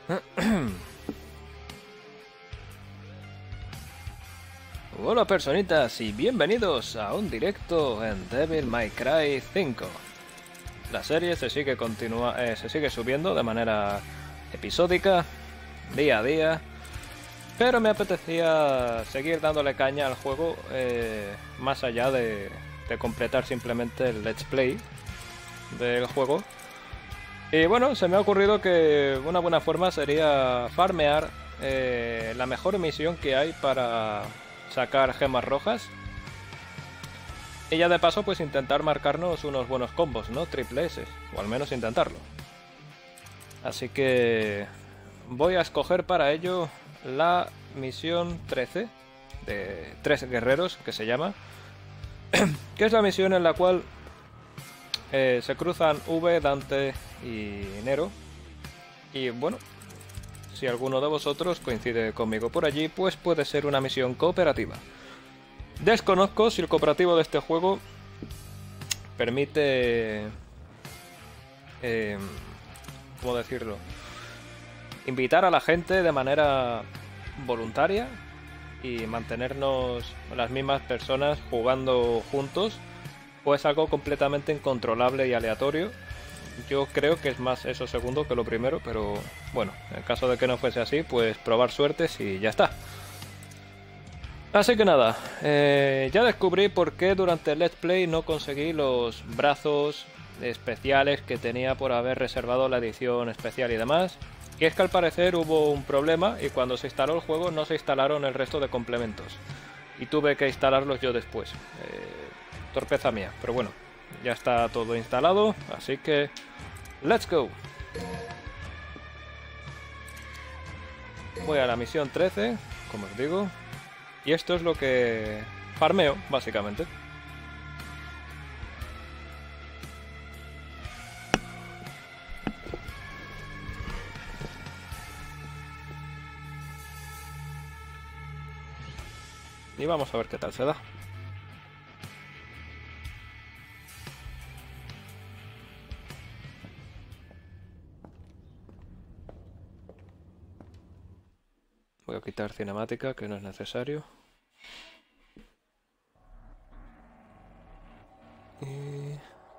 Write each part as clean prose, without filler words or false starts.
Hola personitas y bienvenidos a un directo en Devil May Cry 5. La serie se sigue subiendo de manera episódica, día a día, pero me apetecía seguir dándole caña al juego más allá de completar simplemente el Let's Play del juego. Y bueno, se me ha ocurrido que una buena forma sería farmear la mejor misión que hay para sacar gemas rojas. Y ya de paso pues intentar marcarnos unos buenos combos, ¿no? Triple S, o al menos intentarlo. Así que voy a escoger para ello la misión 13 de 3 guerreros, que se llama. Que es la misión en la cual se cruzan V, Dante y Nero. Y bueno, si alguno de vosotros coincide conmigo por allí, pues puede ser una misión cooperativa. Desconozco si el cooperativo de este juego permite... ¿cómo decirlo? Invitar a la gente de manera voluntaria y mantenernos las mismas personas jugando juntos, o es algo completamente incontrolable y aleatorio. Yo creo que es más eso segundo que lo primero, pero bueno, en caso de que no fuese así, pues probar suertes y ya está. Así que nada, ya descubrí por qué durante el Let's Play no conseguí los brazos especiales que tenía por haber reservado la edición especial y demás. Y es que al parecer hubo un problema y cuando se instaló el juego no se instalaron el resto de complementos. Y tuve que instalarlos yo después. Torpeza mía, pero bueno, ya está todo instalado, así que ¡let's go! Voy a la misión 13, como os digo, y esto es lo que farmeo, básicamente. Y vamos a ver qué tal se da. Voy a quitar cinemática, que no es necesario. Y...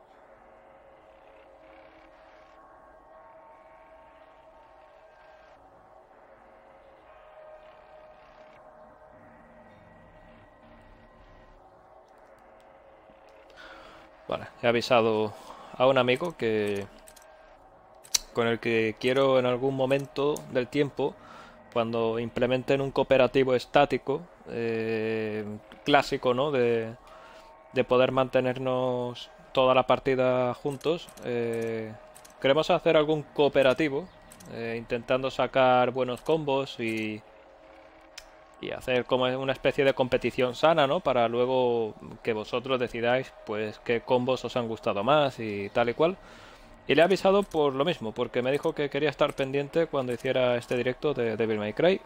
vale, he avisado a un amigo con el que quiero en algún momento del tiempo, cuando implementen un cooperativo estático, clásico, ¿no? De poder mantenernos toda la partida juntos. Queremos hacer algún cooperativo, intentando sacar buenos combos y hacer como una especie de competición sana, ¿no? Para luego que vosotros decidáis pues qué combos os han gustado más y tal y cual. Y le he avisado por lo mismo, porque me dijo que quería estar pendiente cuando hiciera este directo de Devil May Cry.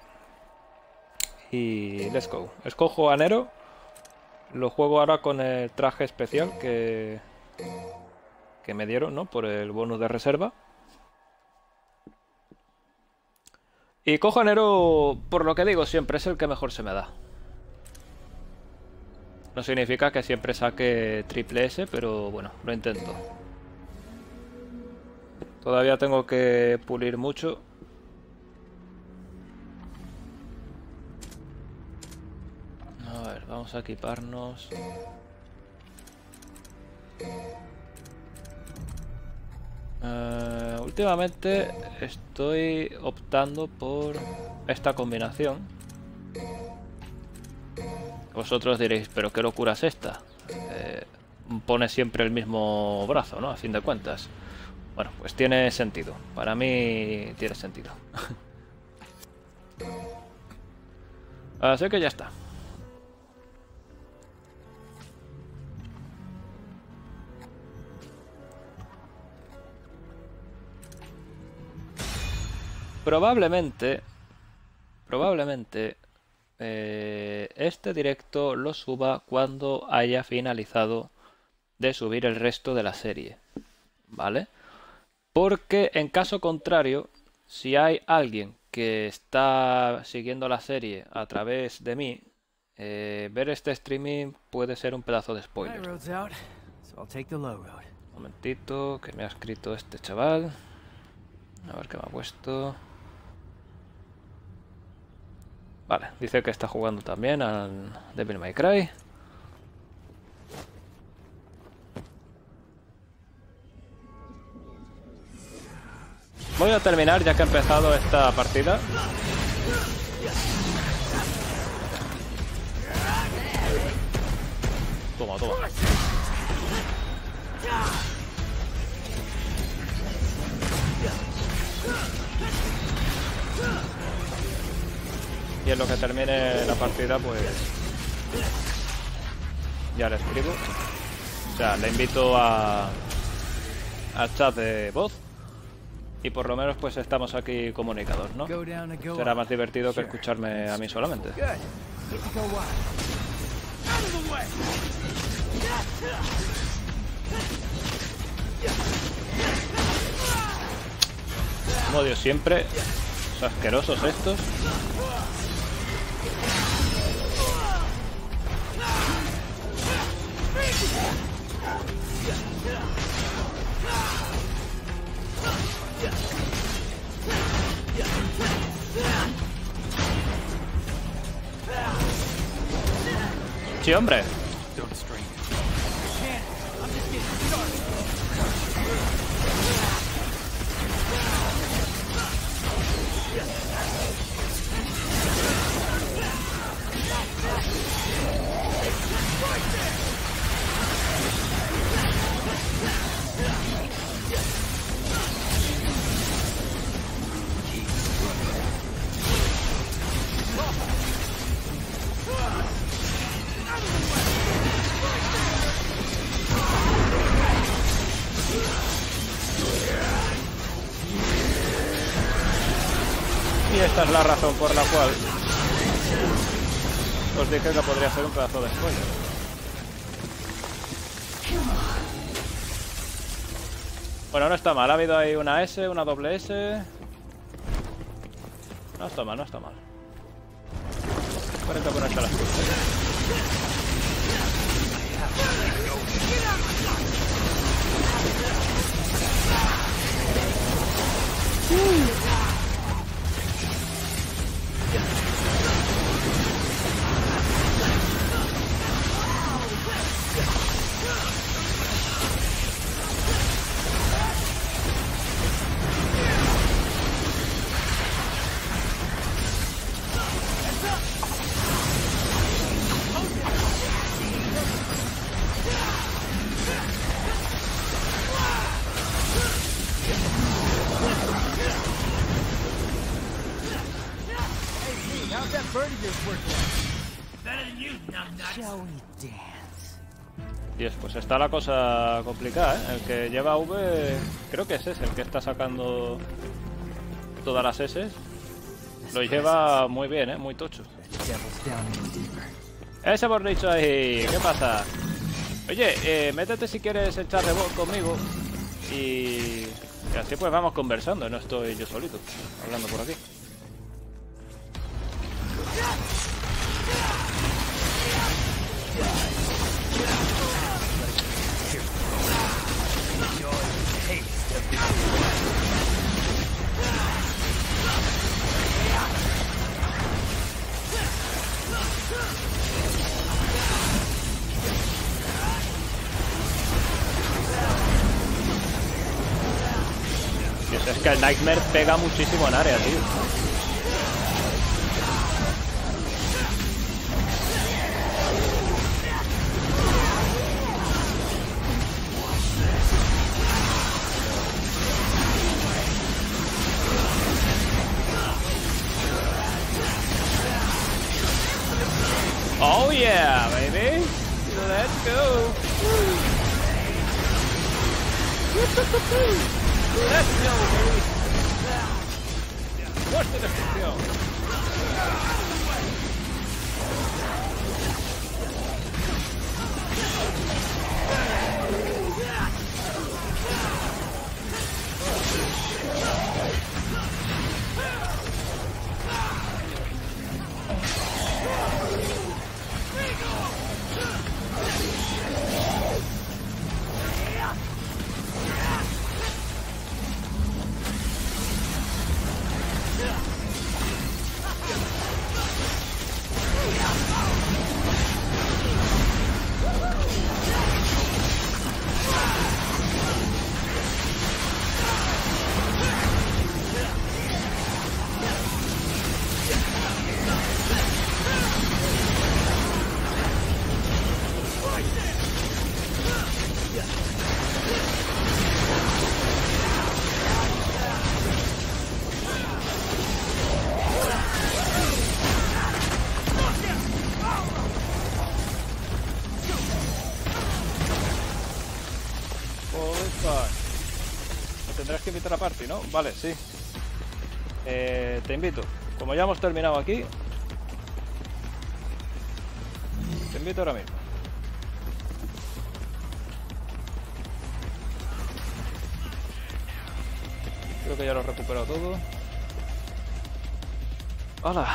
Y let's go. Escojo a Nero. Lo juego ahora con el traje especial que me dieron, ¿no? Por el bonus de reserva. Y cojo a Nero, por lo que digo siempre, es el que mejor se me da. No significa que siempre saque triple S, pero bueno, lo intento. Todavía tengo que pulir mucho. A ver, vamos a equiparnos. Últimamente estoy optando por esta combinación. Vosotros diréis, pero qué locura es esta. Pone siempre el mismo brazo, ¿no? A fin de cuentas. Bueno, pues tiene sentido. Para mí tiene sentido. Así que ya está. Probablemente este directo lo suba cuando haya finalizado de subir el resto de la serie, ¿vale? Porque en caso contrario Si hay alguien que está siguiendo la serie a través de mí, ver este streaming puede ser un pedazo de spoiler. Un momentito, que me ha escrito este chaval. A ver qué me ha puesto. Vale, dice que está jugando también al Devil May Cry. Voy a terminar ya que ha empezado esta partida. Toma, toma. Y en lo que termine la partida, pues ya le escribo. O sea, le invito a chat de voz. Y por lo menos pues estamos aquí comunicados, ¿no? Será más divertido que escucharme a mí solamente. Como odio siempre los asquerosos estos. Sí, hombre. Y esta es la razón por la cual os dije que podría ser un pedazo de spoiler. Bueno, no está mal. Ha habido ahí una S, una doble S. No está mal, no está mal. 40 por esta las cosas. Dios, pues está la cosa complicada, ¿eh? El que lleva V, creo que es ese, el que está sacando todas las S. Lo lleva muy bien, ¿eh? Muy tocho. Ese borricho ahí, ¿qué pasa? Oye, métete si quieres echar de voz conmigo. Y así pues vamos conversando, no estoy yo solito, hablando por aquí. Dios, es que el Nightmare pega muchísimo en área, tío. Oh yeah, baby. Let's go. Let's go, baby. Fuerte destrucción. invitar a party, ¿no? Vale, sí. Te invito. Como ya hemos terminado aquí, te invito ahora mismo. Creo que ya lo he recuperado todo. ¡Hola!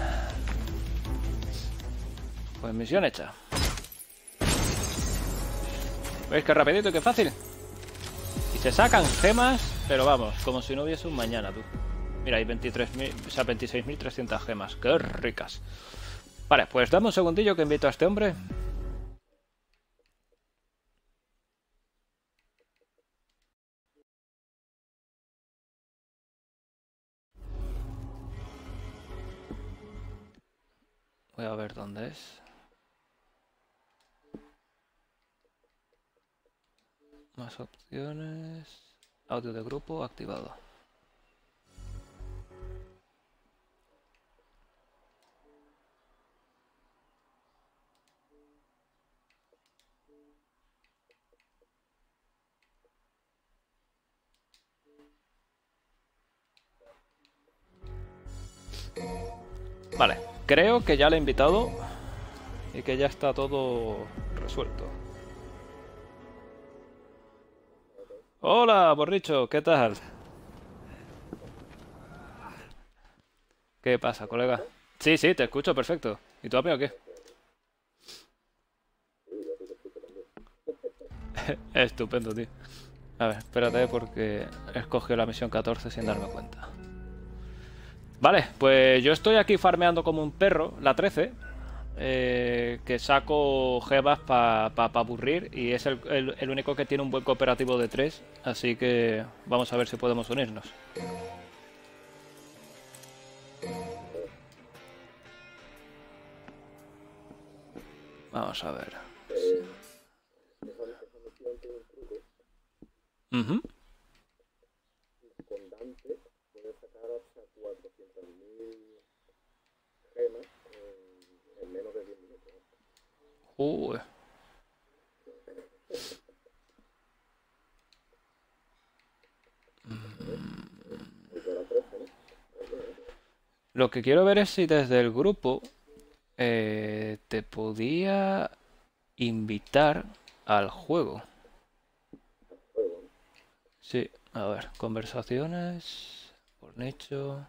Pues misión hecha. ¿Veis qué rapidito y qué fácil? Y se sacan gemas, pero vamos, como si no hubiese un mañana, tú. Mira, hay 23.000, o sea, 26.300 gemas. ¡Qué ricas! Vale, pues dame un segundillo que invito a este hombre. Voy a ver dónde es. Más opciones. Audio de grupo activado. Vale, creo que ya le he invitado y que ya está todo resuelto. Hola, borricho, ¿qué tal? ¿Qué pasa, colega? Sí, sí, te escucho perfecto. ¿Y tú a mí o qué? Estupendo, tío. A ver, espérate porque he escogido la misión 14 sin darme cuenta. Vale, pues yo estoy aquí farmeando como un perro, la 13. Que saco gemas para aburrir y es el único que tiene un buen cooperativo de 3. Así que vamos a ver si podemos unirnos. Vamos a ver. Uh-huh. Con Dante puedes sacar hasta 400.000 gemas en menos de 10 minutos. Lo que quiero ver es si desde el grupo te podía invitar al juego. Sí, a ver, conversaciones, por nicho,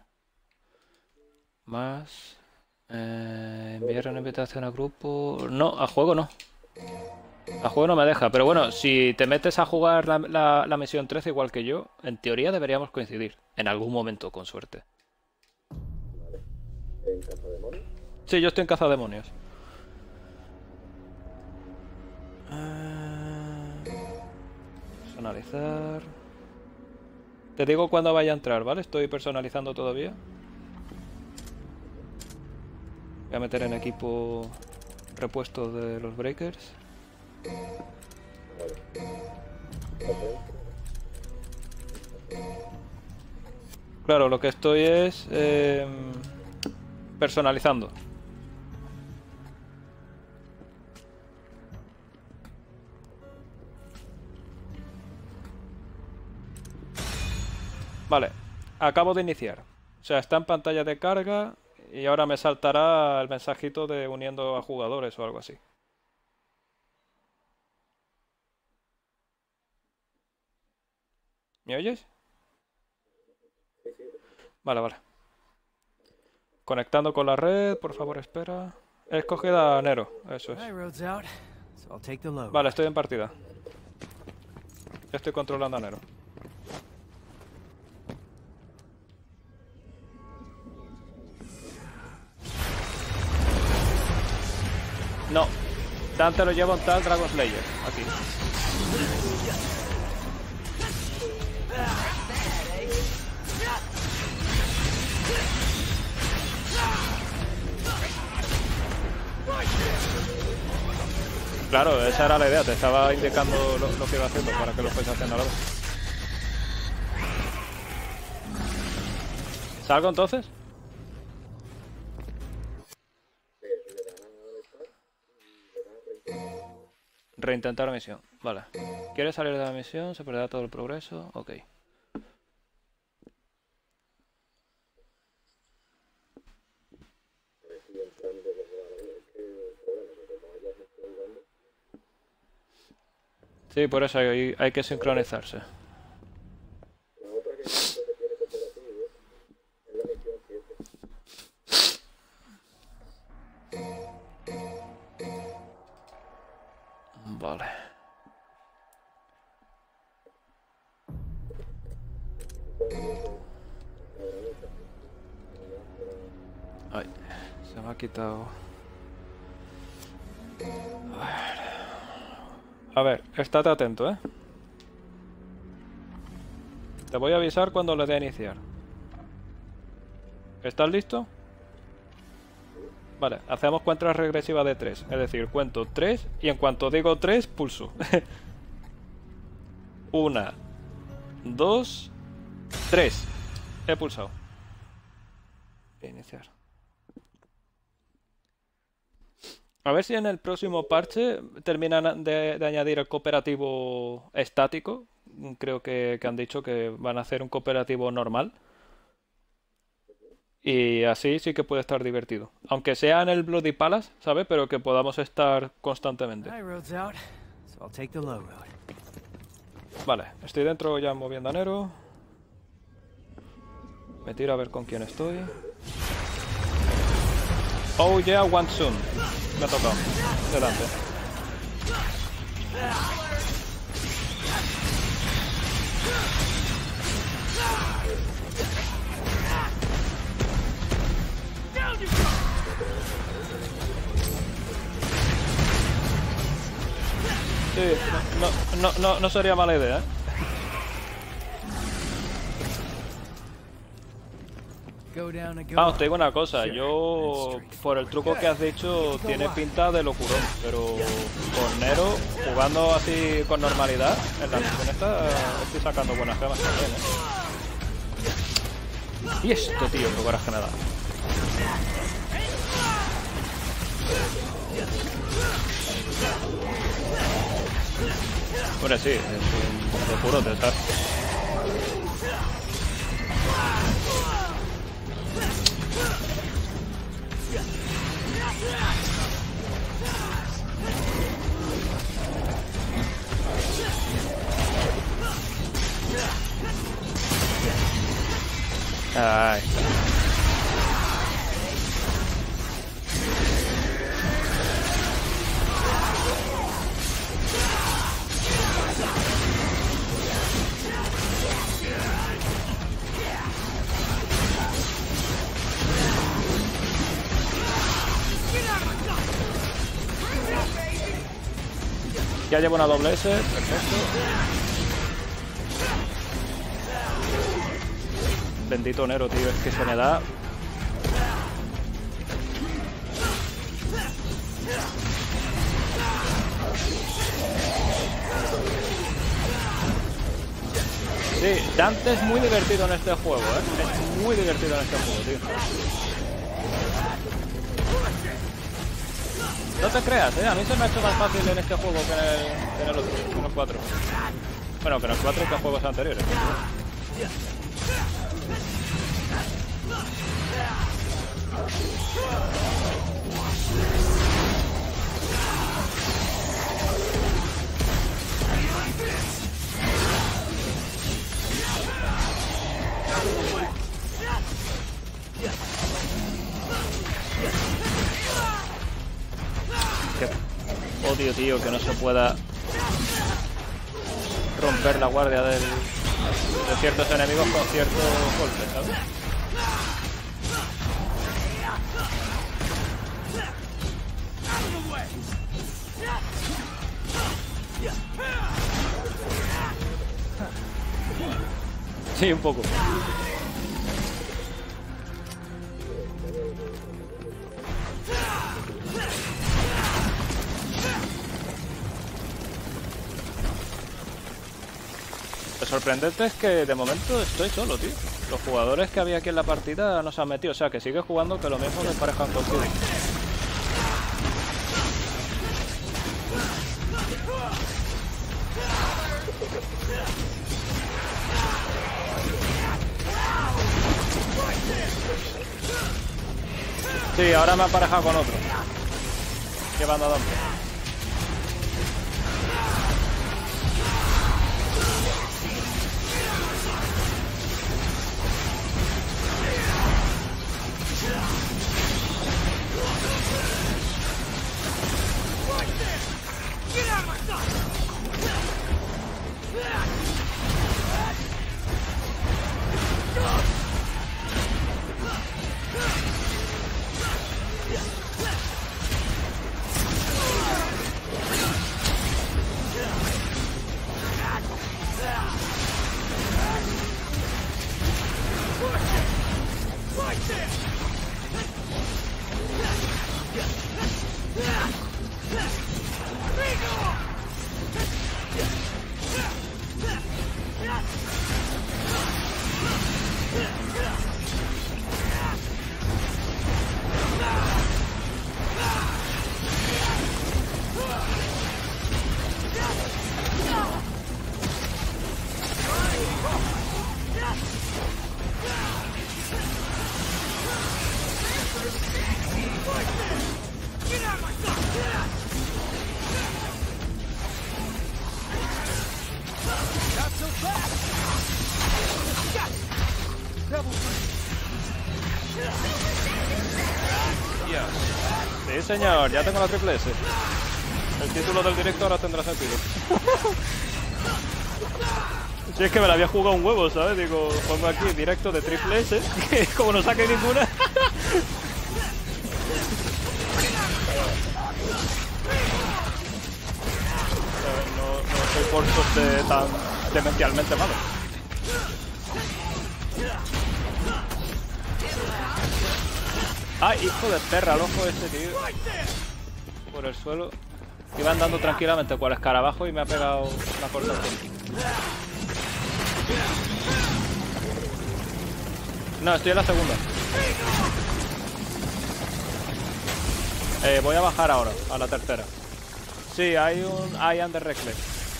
más, enviar una invitación al grupo. No, a juego no. A juego no me deja, pero bueno, si te metes a jugar la misión 13 igual que yo, en teoría deberíamos coincidir, en algún momento, con suerte. Vale. ¿En Cazademonios? Sí, yo estoy en Cazademonios. Personalizar. Te digo cuándo vaya a entrar, ¿vale? Estoy personalizando todavía. Voy a meter en equipo repuesto de los breakers. Claro, lo que estoy es personalizando. Vale, acabo de iniciar. O sea, está en pantalla de carga y ahora me saltará el mensajito de uniendo a jugadores o algo así. ¿Me oyes? Vale, vale. Conectando con la red, por favor, espera. He escogido a Nero, eso es. Vale, estoy en partida. Ya estoy controlando a Nero. No, Dante lo lleva un tal Dragon Slayer, aquí. Claro, esa era la idea, te estaba indicando lo que iba haciendo para que lo fuese haciendo a la vez. ¿Salgo entonces? Reintentar misión, vale. ¿Quieres salir de la misión? ¿Se perderá todo el progreso? Ok. Sí, por eso hay que sincronizarse. La otra que siento que tiene cooperativo es la misión 7. Vale. Ay, se me ha quitado. A ver, estate atento, ¿eh? Te voy a avisar cuando le dé a iniciar. ¿Estás listo? Vale, hacemos cuenta regresiva de 3. Es decir, cuento 3 y en cuanto digo 3, pulso. 1, 2, 3. He pulsado. Iniciar. A ver si en el próximo parche terminan de añadir el cooperativo estático. Creo que han dicho que van a hacer un cooperativo normal. Y así sí que puede estar divertido. Aunque sea en el Bloody Palace, ¿sabes? Pero que podamos estar constantemente. Vale, estoy dentro ya moviendo a Nero. Me tiro a ver con quién estoy. Oh yeah, one soon. Me ha tocado. Delante. Sí, no sería mala idea, ¿eh? Vamos, te digo una cosa, yo por el truco que has dicho tiene pinta de locurón, pero con Nero, jugando así con normalidad, en la misión esta estoy sacando buenas gemas también, ¿eh? Y esto, tío, qué coraje me da. Bueno, sí, es un locurote, ¿sabes? Ahí está. Ya llevo una doble S, perfecto. Bendito Nero, tío, es que se me da. Sí, Dante es muy divertido en este juego, ¿eh? Es muy divertido en este juego, tío. No te creas, a mí se me ha hecho más fácil en este juego que en el otro, en los 4. Bueno, que en los 4 que en juegos anteriores. Qué odio, tío, que no se pueda romper la guardia de ciertos enemigos con ciertos golpes, ¿sabes? Sí, un poco. Lo sorprendente es que de momento estoy solo, tío. Los jugadores que había aquí en la partida no se han metido. O sea, que sigue jugando, que lo mismo me parejan contigo. Sí, ahora me ha aparejado con otro. Llevando a Dante. Sí, señor, ya tengo la triple S. El título del directo ahora tendrá sentido. Si es que me la había jugado un huevo, ¿sabes? Digo, pongo aquí directo de triple S, que como no saque ninguna. No soy por suerte tan demencialmente malo. ¡Ay, hijo de perra! El ojo ese, tío. Por el suelo. Iba andando tranquilamente cual escarabajo y me ha pegado una cortación. No, estoy en la segunda. Voy a bajar ahora, a la tercera. Sí, hay un I am the Reckless.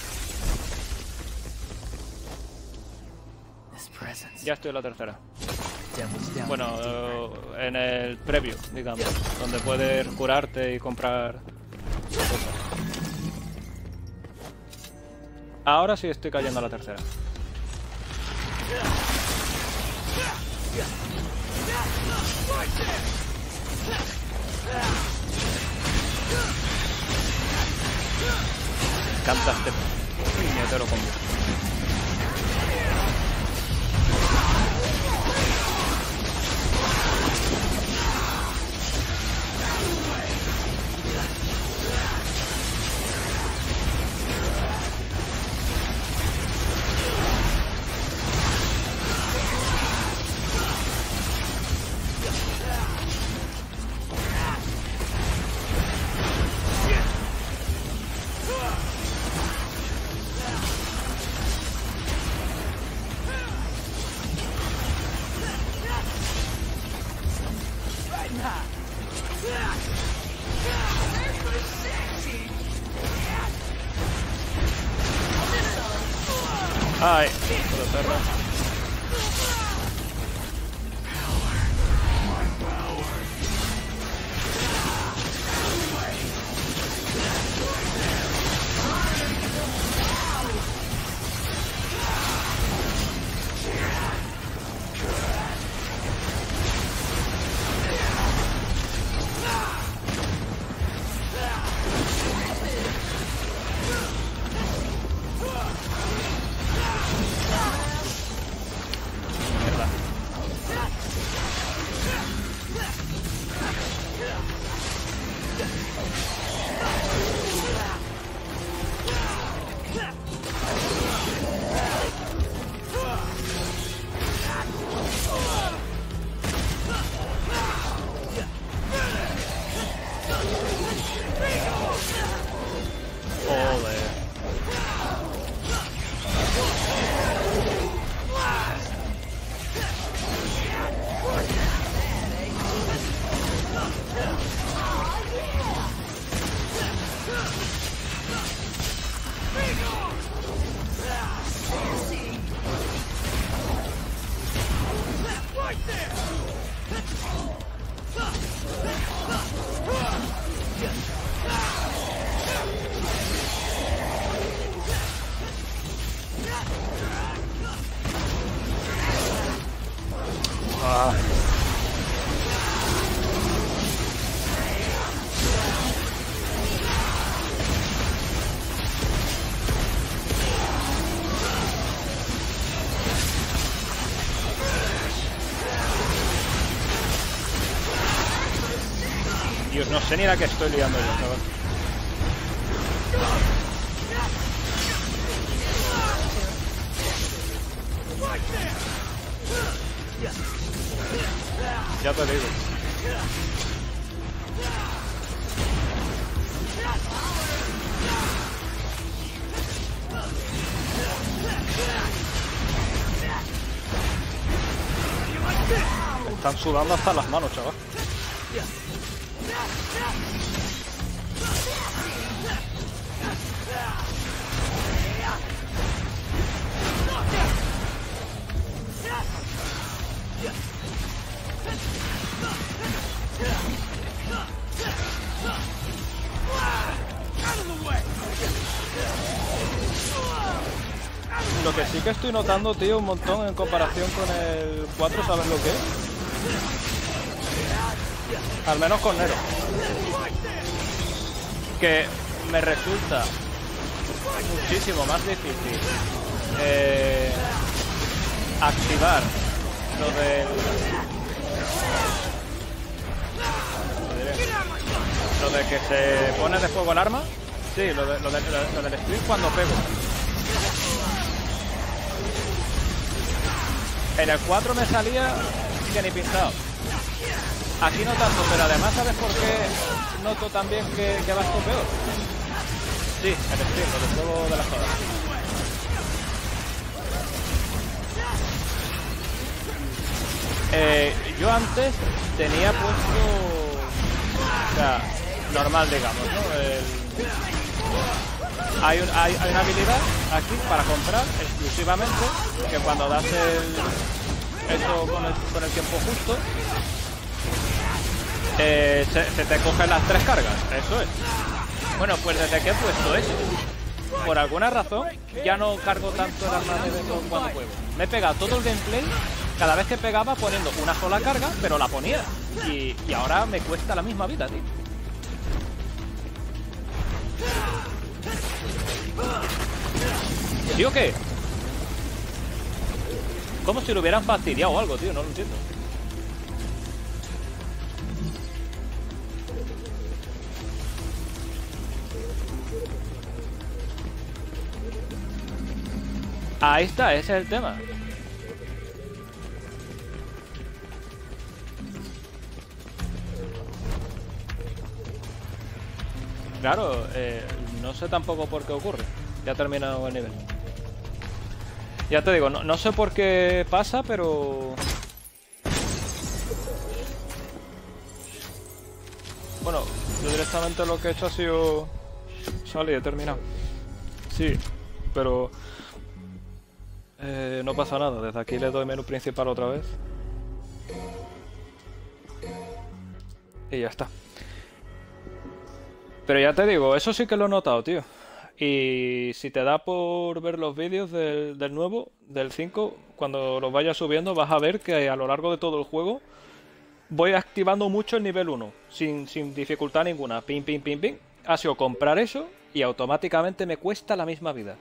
Ya estoy en la tercera. Bueno, en el previo, digamos, donde puedes curarte y comprar cosas. Ahora sí estoy cayendo a la tercera. Me encanta este puñetero combo. Ay, por la perra. Dios, no sé ni la que estoy liando yo, chaval. Ya te digo. Me están sudando hasta las manos, chaval. Lo que sí que estoy notando, tío, un montón en comparación con el 4, ¿sabes lo que es? Al menos con Nero. Que me resulta muchísimo más difícil activar lo de que se pone de fuego el arma. Sí, lo del sprint cuando pego. En el 4 me salía que ni pintado. Aquí no tanto, pero además, ¿sabes por qué noto también que va esto peor? Sí, el sprint, lo del fuego de la joda. Yo antes tenía puesto, o sea, normal, digamos, ¿no? Hay una habilidad aquí para comprar exclusivamente, que cuando das esto con el tiempo justo, se te cogen las 3 cargas, eso es. Bueno, pues desde que he puesto eso, por alguna razón, ya no cargo tanto el arma de dentro cuando juego. Me he pegado todo el gameplay, cada vez que pegaba poniendo una sola carga, pero la ponía. Y ahora me cuesta la misma vida, tío. ¿Sí o qué? Como si lo hubieran fastidiado o algo, tío, no lo entiendo. Ahí está, ese es el tema. Claro, no sé tampoco por qué ocurre. Ya ha terminado el nivel. Ya te digo, no sé por qué pasa, pero... Bueno, yo directamente lo que he hecho ha sido... Salir, he terminado. Sí, pero... no pasa nada, desde aquí le doy menú principal otra vez. Y ya está. Pero ya te digo, eso sí que lo he notado, tío. Y si te da por ver los vídeos del nuevo, del 5, cuando los vayas subiendo vas a ver que a lo largo de todo el juego voy activando mucho el nivel 1, sin dificultad ninguna. Pim, pim, pim, pim. Ha sido comprar eso y automáticamente me cuesta la misma vida.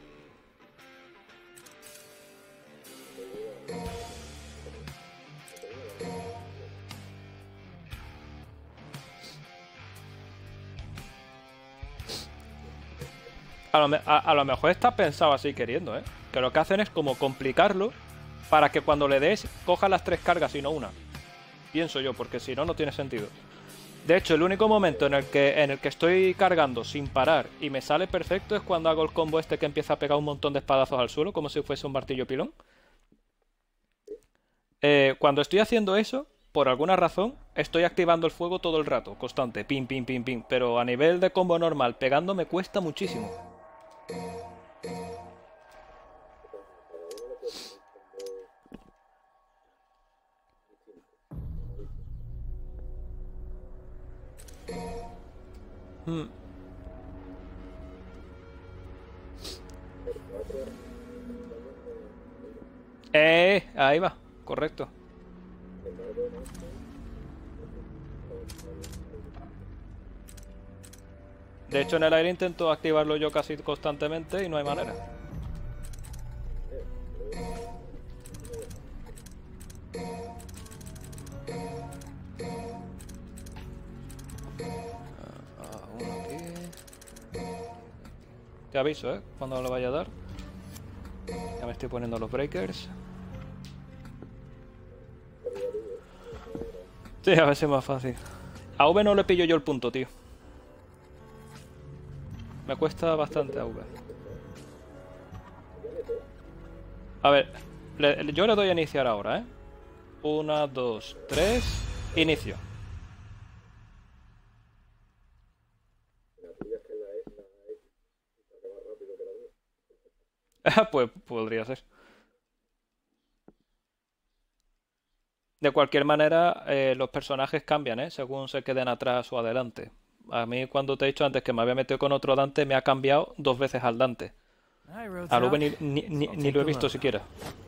A lo mejor está pensado así queriendo, ¿eh? Que lo que hacen es como complicarlo para que cuando le des coja las 3 cargas y no una. Pienso yo, porque si no, no tiene sentido. De hecho, el único momento en el que estoy cargando sin parar y me sale perfecto es cuando hago el combo este que empieza a pegar un montón de espadazos al suelo, como si fuese un martillo pilón. Cuando estoy haciendo eso, por alguna razón, estoy activando el fuego todo el rato, constante, pim, pim, pim, pim. Pero a nivel de combo normal, pegando me cuesta muchísimo. Ahí va, correcto. De hecho, en el aire intento activarlo yo casi constantemente y no hay manera. Uno aquí. Te aviso, cuando lo vaya a dar. Ya me estoy poniendo los breakers. Sí, a ver si es más fácil. A V no le pillo yo el punto, tío. Me cuesta bastante a V. A ver, yo le doy a iniciar ahora, ¿eh? 1, 2, 3, inicio. Pues podría ser. De cualquier manera, los personajes cambian, ¿eh? Según se queden atrás o adelante. A mí, cuando te he dicho antes que me había metido con otro Dante, me ha cambiado 2 veces al Dante. Al V ni lo he visto siquiera.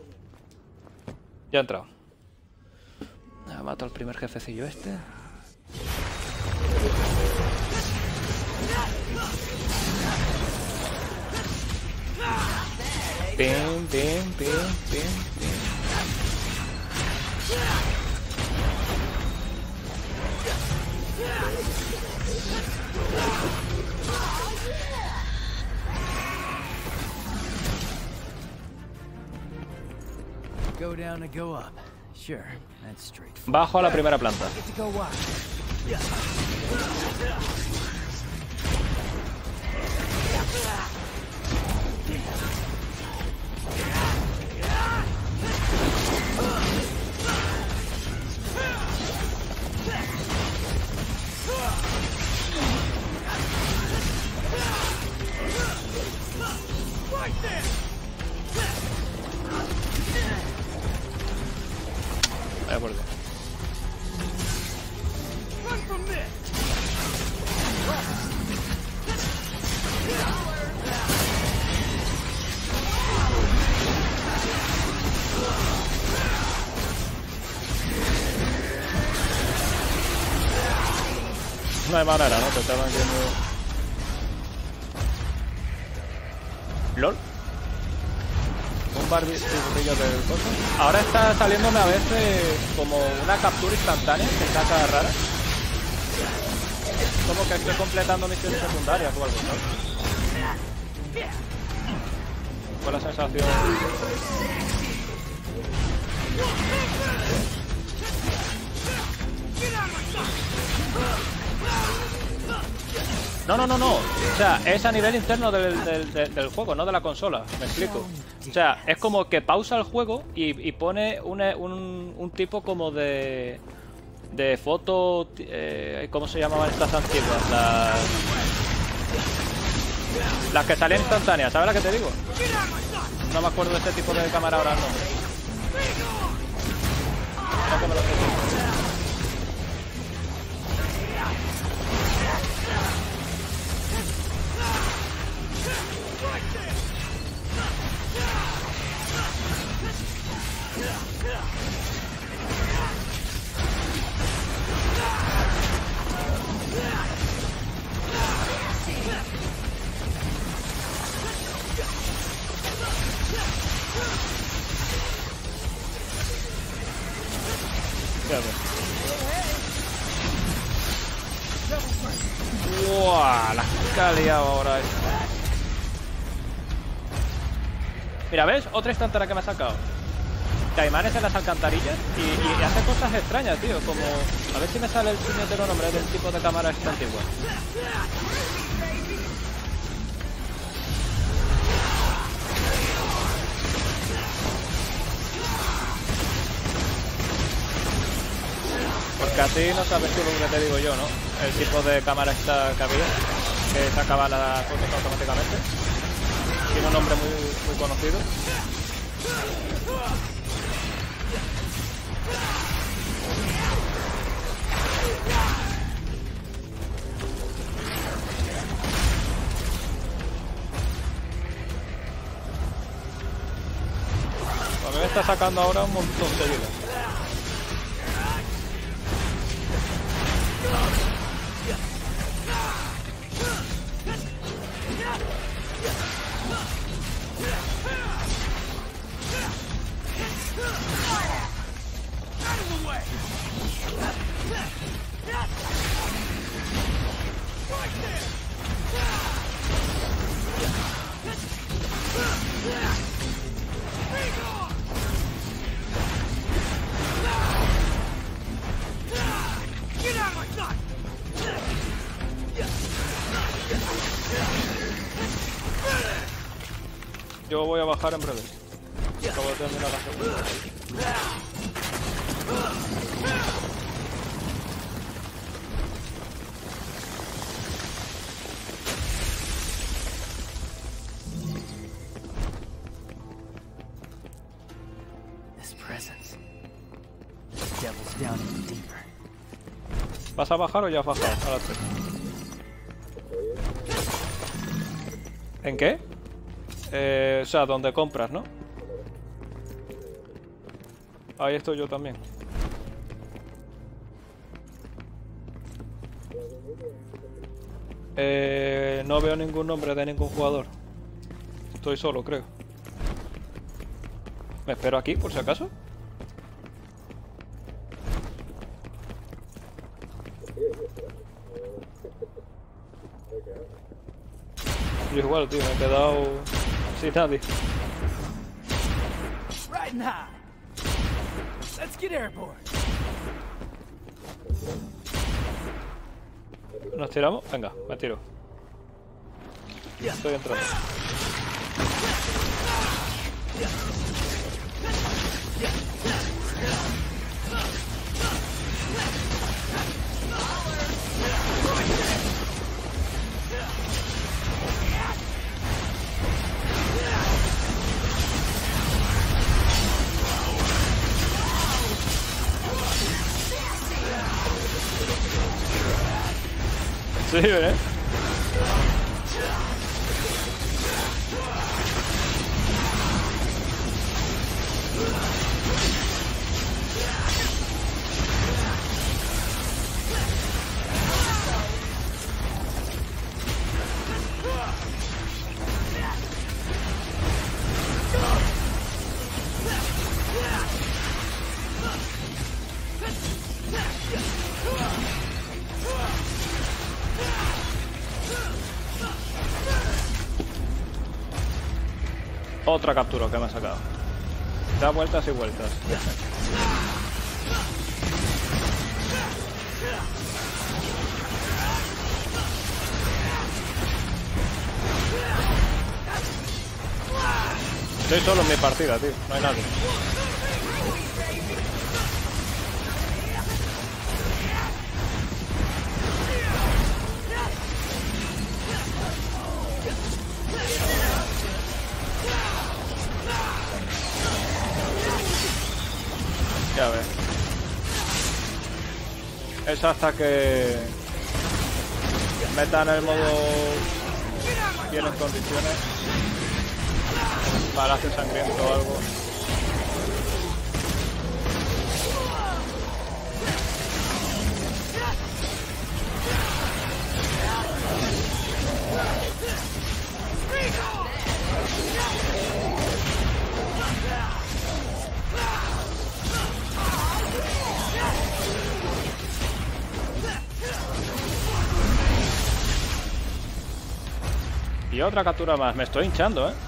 Ya ha entrado. Mato al primer jefecillo este. Bien, bien, bien, bien, bien. Go down and go up. Sure, that's straight. Bajo a la primera planta. Get to go wide. De acuerdo. No hay manera, ¿no? Te estaban viendo... LOL. Un barbillo del coso. Ahora está saliéndome a veces como una captura instantánea que está cada rara. Como que estoy completando misiones secundarias o algo, ¿no? Con la sensación... No. O sea, es a nivel interno del juego, no de la consola. Me explico. O sea, es como que pausa el juego y pone un tipo como de foto... ¿cómo se llamaban estas antiguas? Las que salían instantáneas, ¿sabes la que te digo? No me acuerdo de este tipo de cámara ahora, no. No que me lo sé. ¡Uah! La que ha liado ahora esta. Mira, ¿ves? Otra instantánea que me ha sacado. Caimanes en las alcantarillas y hace cosas extrañas, tío. Como... A ver si me sale el puñetero nombre del tipo de cámara esta antigua. Porque así no sabes tú lo que te digo yo, ¿no? El tipo de cámara esta que había, que sacaba las fotos automáticamente. Tiene un nombre muy conocido. A mí me está sacando ahora un montón de vida. Yo voy a bajar en breve. Acabo de terminar la segunda. This presence. The devil's down even deeper. ¿Vas a bajar o ya has bajado? Ahora sí. ¿En qué? O sea, donde compras, ¿no? Ahí estoy yo también. No veo ningún nombre de ningún jugador. Estoy solo, creo. ¿Me espero aquí, por si acaso? Yo igual, tío, me he quedado sin nadie. Riding high. Let's get airborne. ¿Nos tiramos? Venga, me tiro. Estoy entrando. Sí, ¿eh? Otra captura que me ha sacado. Da vueltas y vueltas. Estoy solo en mi partida, tío. No hay nadie. Ya ves. Es hasta que metan el modo bien en condiciones. Palacio sangriento o algo. Y otra captura más. Me estoy hinchando, ¿eh?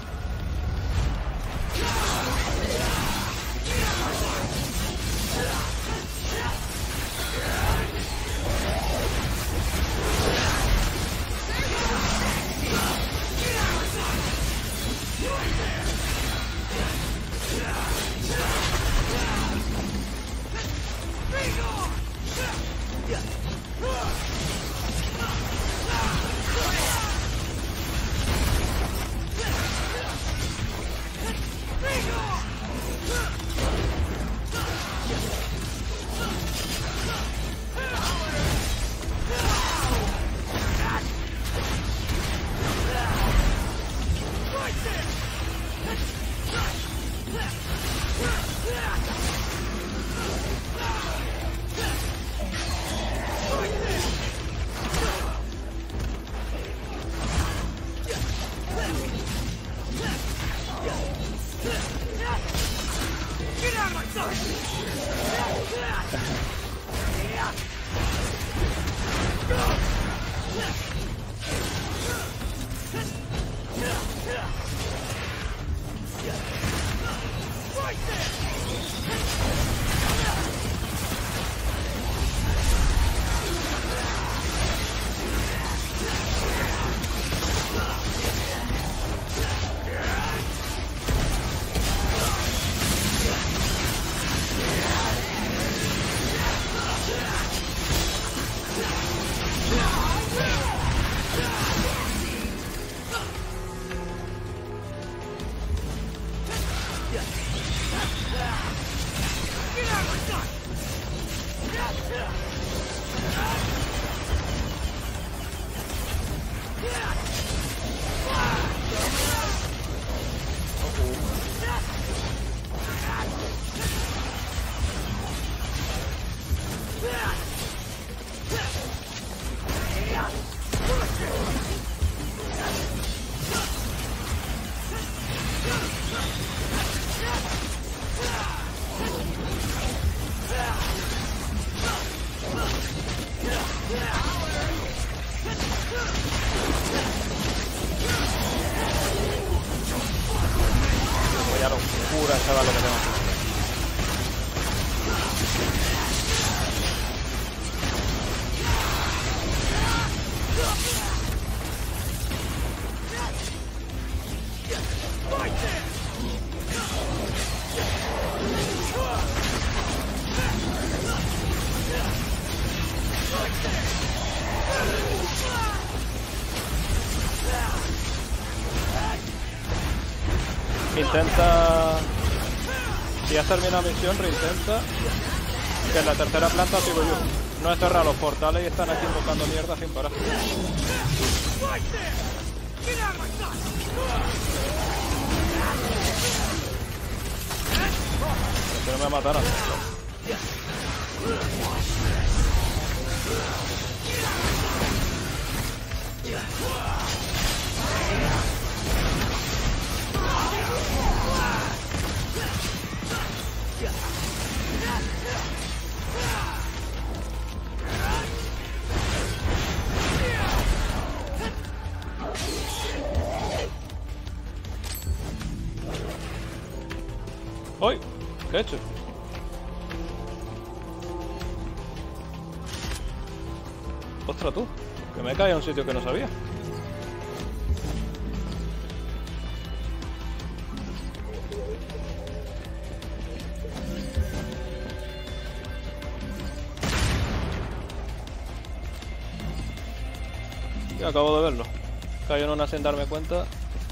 Voy a locura, chaval, lo que tengo. Intenta, si has terminado la misión, reintenta, que en la tercera planta sigo yo. No he cerrado los portales y están aquí invocando mierda sin parar. Que no me mataran. ¡Uy! ¿Qué he hecho? ¡Ostras tú! Que me he caído a un sitio que no sabía. Y acabo de verlo. Cayó en una sin darme cuenta.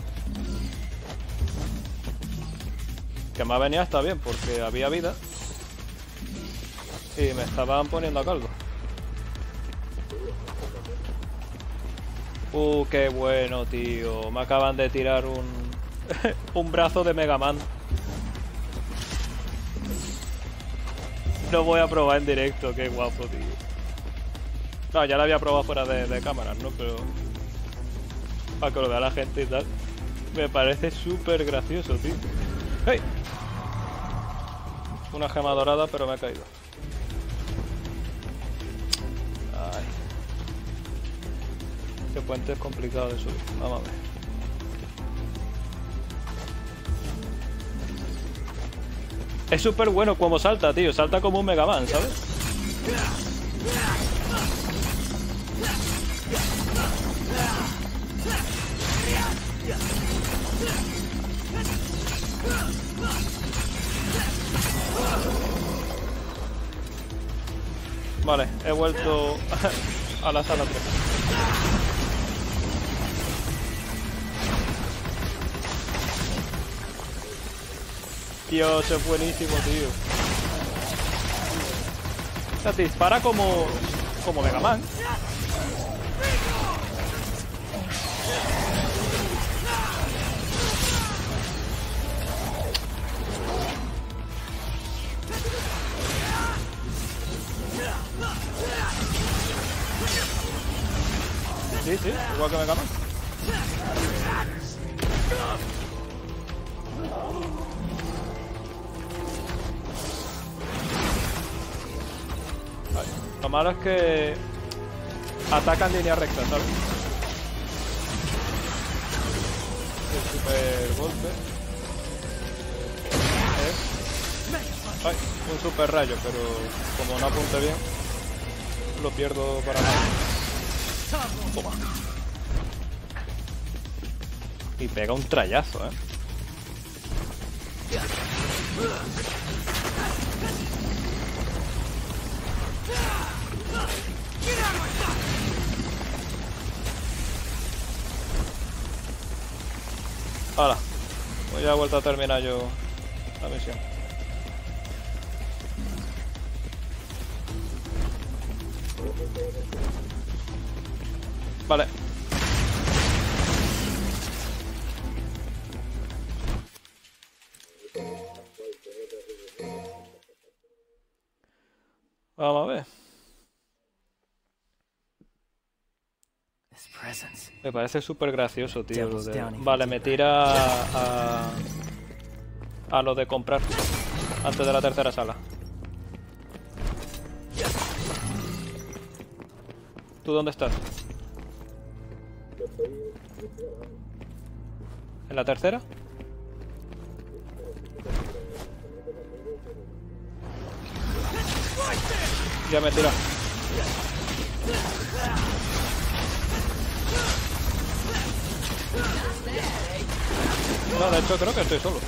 Que me ha venido hasta bien porque había vida y me estaban poniendo a caldo. Qué bueno, tío. Me acaban de tirar un brazo de Mega Man. Lo voy a probar en directo, qué guapo, tío. No, ya lo había probado fuera de cámaras, ¿no? Pero para que lo vea la gente y tal. Me parece súper gracioso, tío. ¡Hey! Una gema dorada, pero me ha caído. Ay. Este puente es complicado de subir. Vamos a ver. Es súper bueno como salta, tío. Salta como un Mega Man, ¿sabes? Vale, he vuelto a la sala 3. Dios, es buenísimo, tío. O sea, te dispara como Mega Man. Sí, sí, igual que Mega Man. Vale. Lo malo es que ataca en línea recta, ¿sabes? El super golpe es... Ay, un super rayo, pero como no apunte bien, lo pierdo para nada. Toma. Y pega un trayazo, ¿eh? Ahora, pues ya he vuelto a terminar yo la misión. Vale. Vamos a ver. This presence. Me parece súper gracioso, tío. Devil's Downing. Vale, me tira a lo de comprar antes de la tercera sala. ¿Tú dónde estás? Yo estoy abajo. ¿En la tercera? Ya me tira. No, de hecho creo que estoy solo.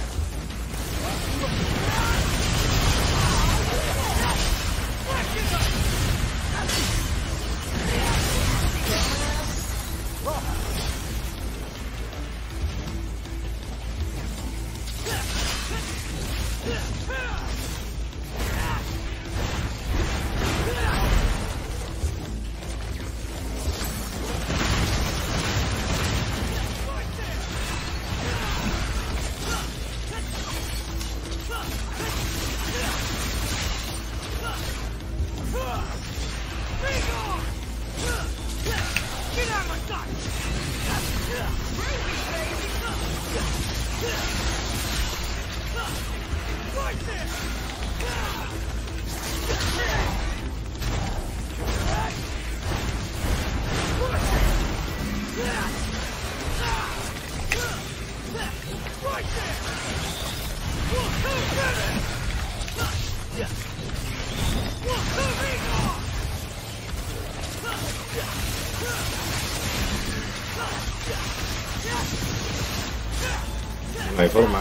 No hay forma,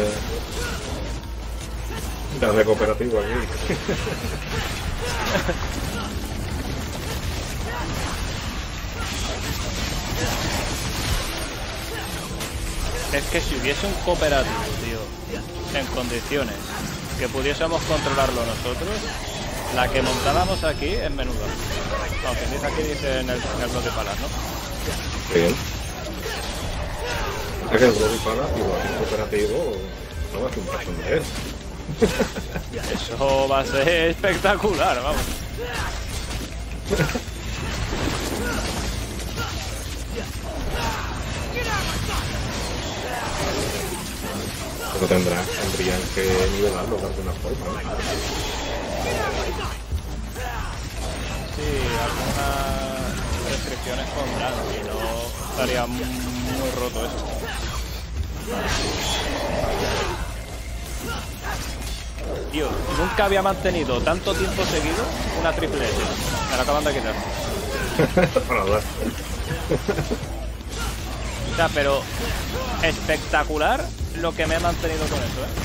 de hacer cooperativo aquí. Es que si hubiese un cooperativo, tío, en condiciones que pudiésemos controlarlo nosotros, la que montábamos aquí es menuda. No, que dice aquí, dice en el bloque palas, ¿no? Sí. Es que el Bloody Palace, igual que el cooperativo, no va a ser un paso de él. Eso va a ser espectacular, vamos. Pero tendrían que nivelarlo de alguna forma, ¿no? Sí, algunas restricciones pondrán, si no estaría muy roto eso. Tío, nunca había mantenido tanto tiempo seguido una triple S. Me la acaban de quitar. Para hablar. O sea, pero espectacular lo que me he mantenido con eso, ¿eh?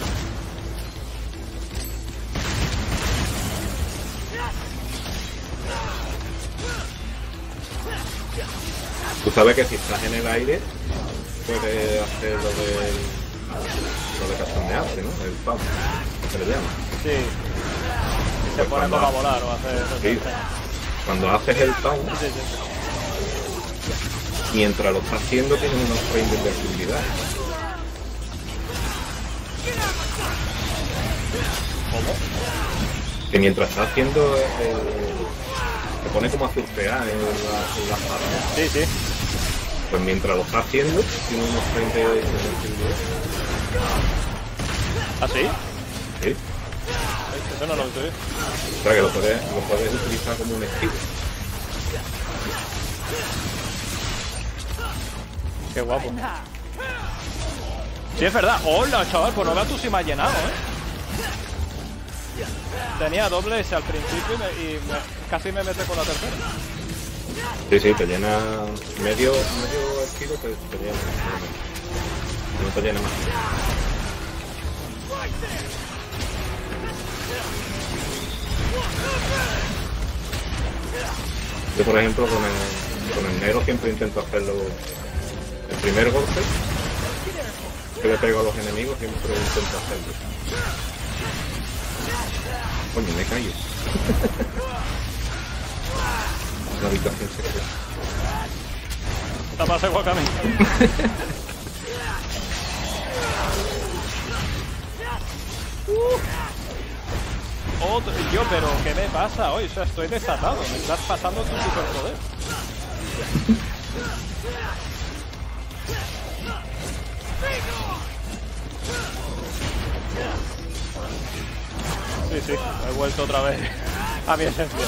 Tú sabes que si estás en el aire, puedes hacer lo de castonearse, ¿no? El pump, que se le llama. Sí. Y se Pues pone como a volar o a hacer eso. Sí. Cuando haces el pump, Sí, sí. mientras lo estás haciendo, tienes unos frames de invertibilidad. ¿Cómo? Que mientras estás haciendo te pone como a surfear en la sala. Sí, sí. Pues mientras lo estás haciendo, tiene unos frames de invertibilidad. ¿Ah, sí? Sí. Eso no lo he visto. O sea que lo puedes utilizar como un esquivo. Qué guapo. Sí, es verdad. Hola, chaval, pues no veas tú si me ha llenado, Tenía doble S al principio y casi me mete con la tercera. Sí, sí, te llena medio esquivo, te llena. No te llena más. Yo, por ejemplo, con el negro siempre intento hacerlo. El primer golpe que le pego a los enemigos siempre intento hacerlo. Coño, me callo. La habitación secreta. Te pasa igual que a mí. Yo, pero ¿qué me pasa hoy? O sea, estoy desatado. Me estás pasando tu superpoder. Sí, sí, he vuelto otra vez a mi esencia.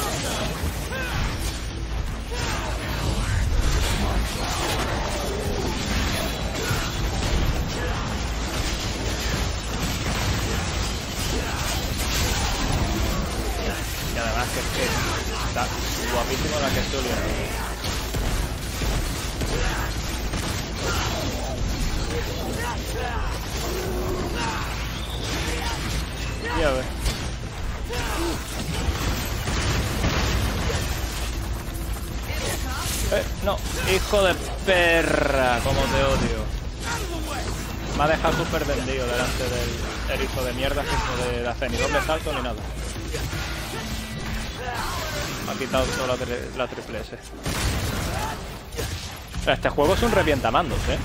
Y además que está guapísimo la que estoy oliendo. Y a ver. No, hijo de perra, como te odio. Me ha dejado súper vendido delante del erizo de mierda, hijo de la C, ni doble salto ni nada. Me ha quitado toda la triple S. O sea, este juego es un revientamandos, ¿eh?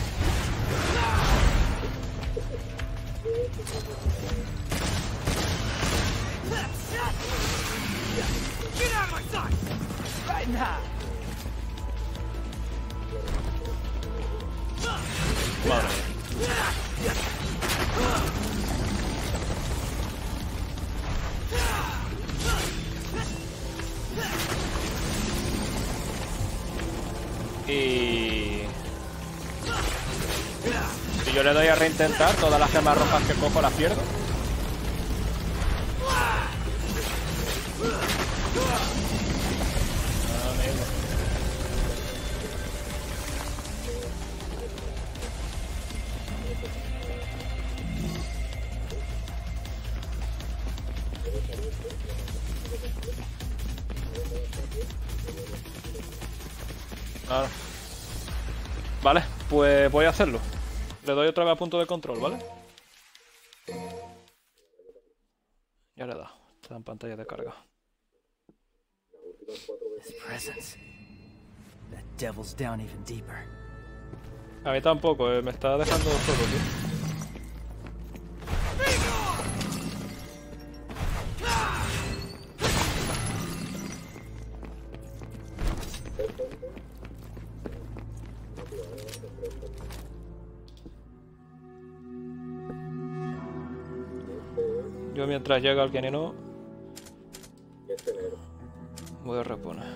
Madre mía. Y si yo le doy a reintentar, todas las gemas rojas que cojo las pierdo. Claro. Vale, pues voy a hacerlo. Le doy otra vez a punto de control, ¿vale? Ya le he dado. Está en pantalla de carga. This presence. That devil's down even deeper. A mí tampoco, me está dejando solo, tío. Yo mientras llega alguien y no... voy a reponer.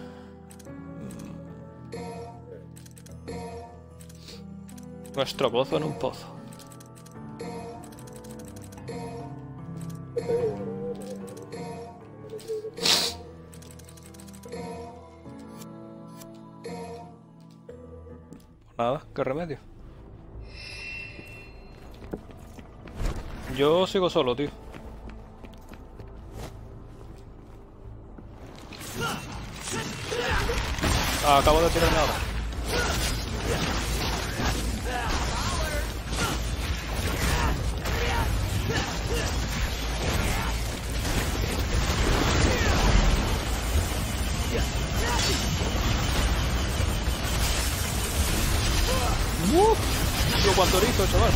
Nuestro pozo en un pozo. Nada, qué remedio. Yo sigo solo, tío. Acabo de tirarme ahora. Yo cuánto rico, chaval.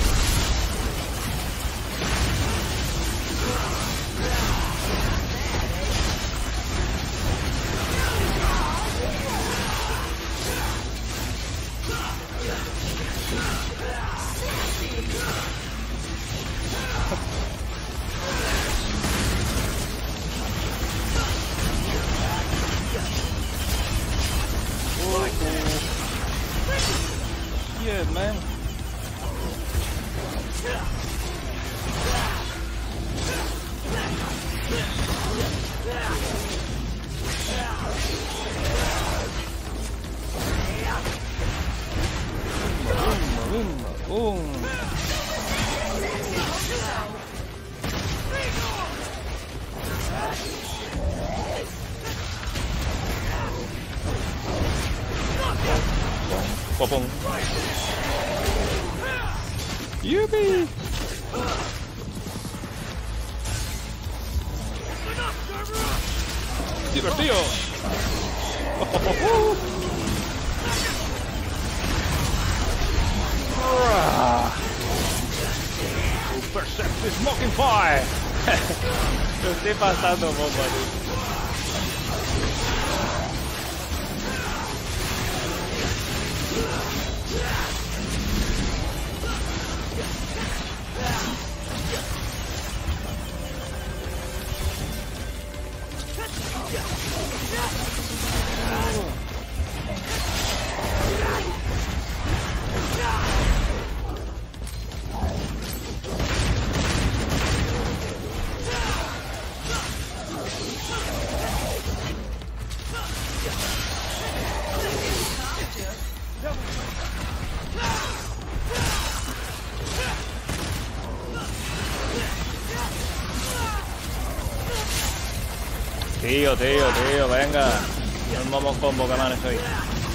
Yeah, man. Popón. ¡Yupi! ¡Divertido! Super Sexy Smoking Fire. Lo estoy pasando bomba, tío. Tío, venga. No vamos combo, que man estoy.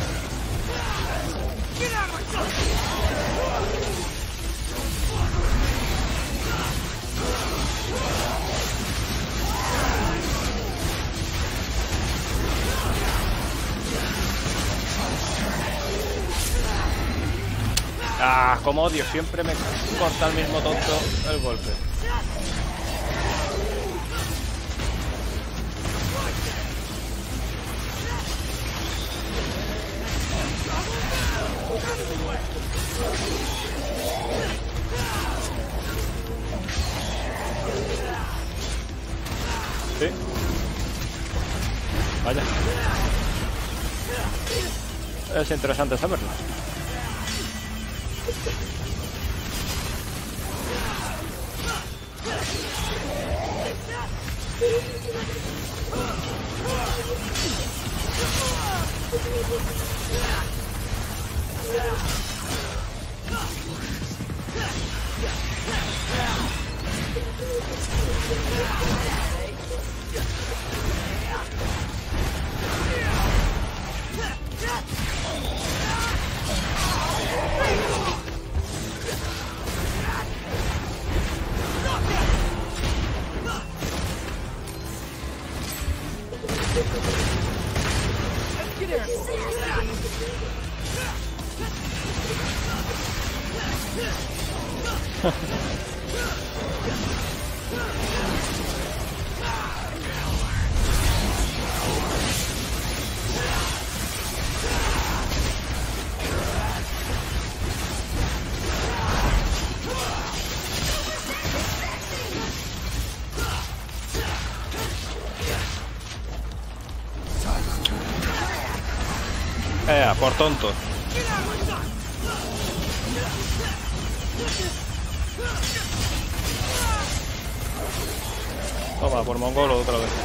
Ah, como odio, siempre me corta el mismo tonto el golpe. Sí. Vaya. Es interesante saberlo. Por tonto. Toma, por mongolo otra vez.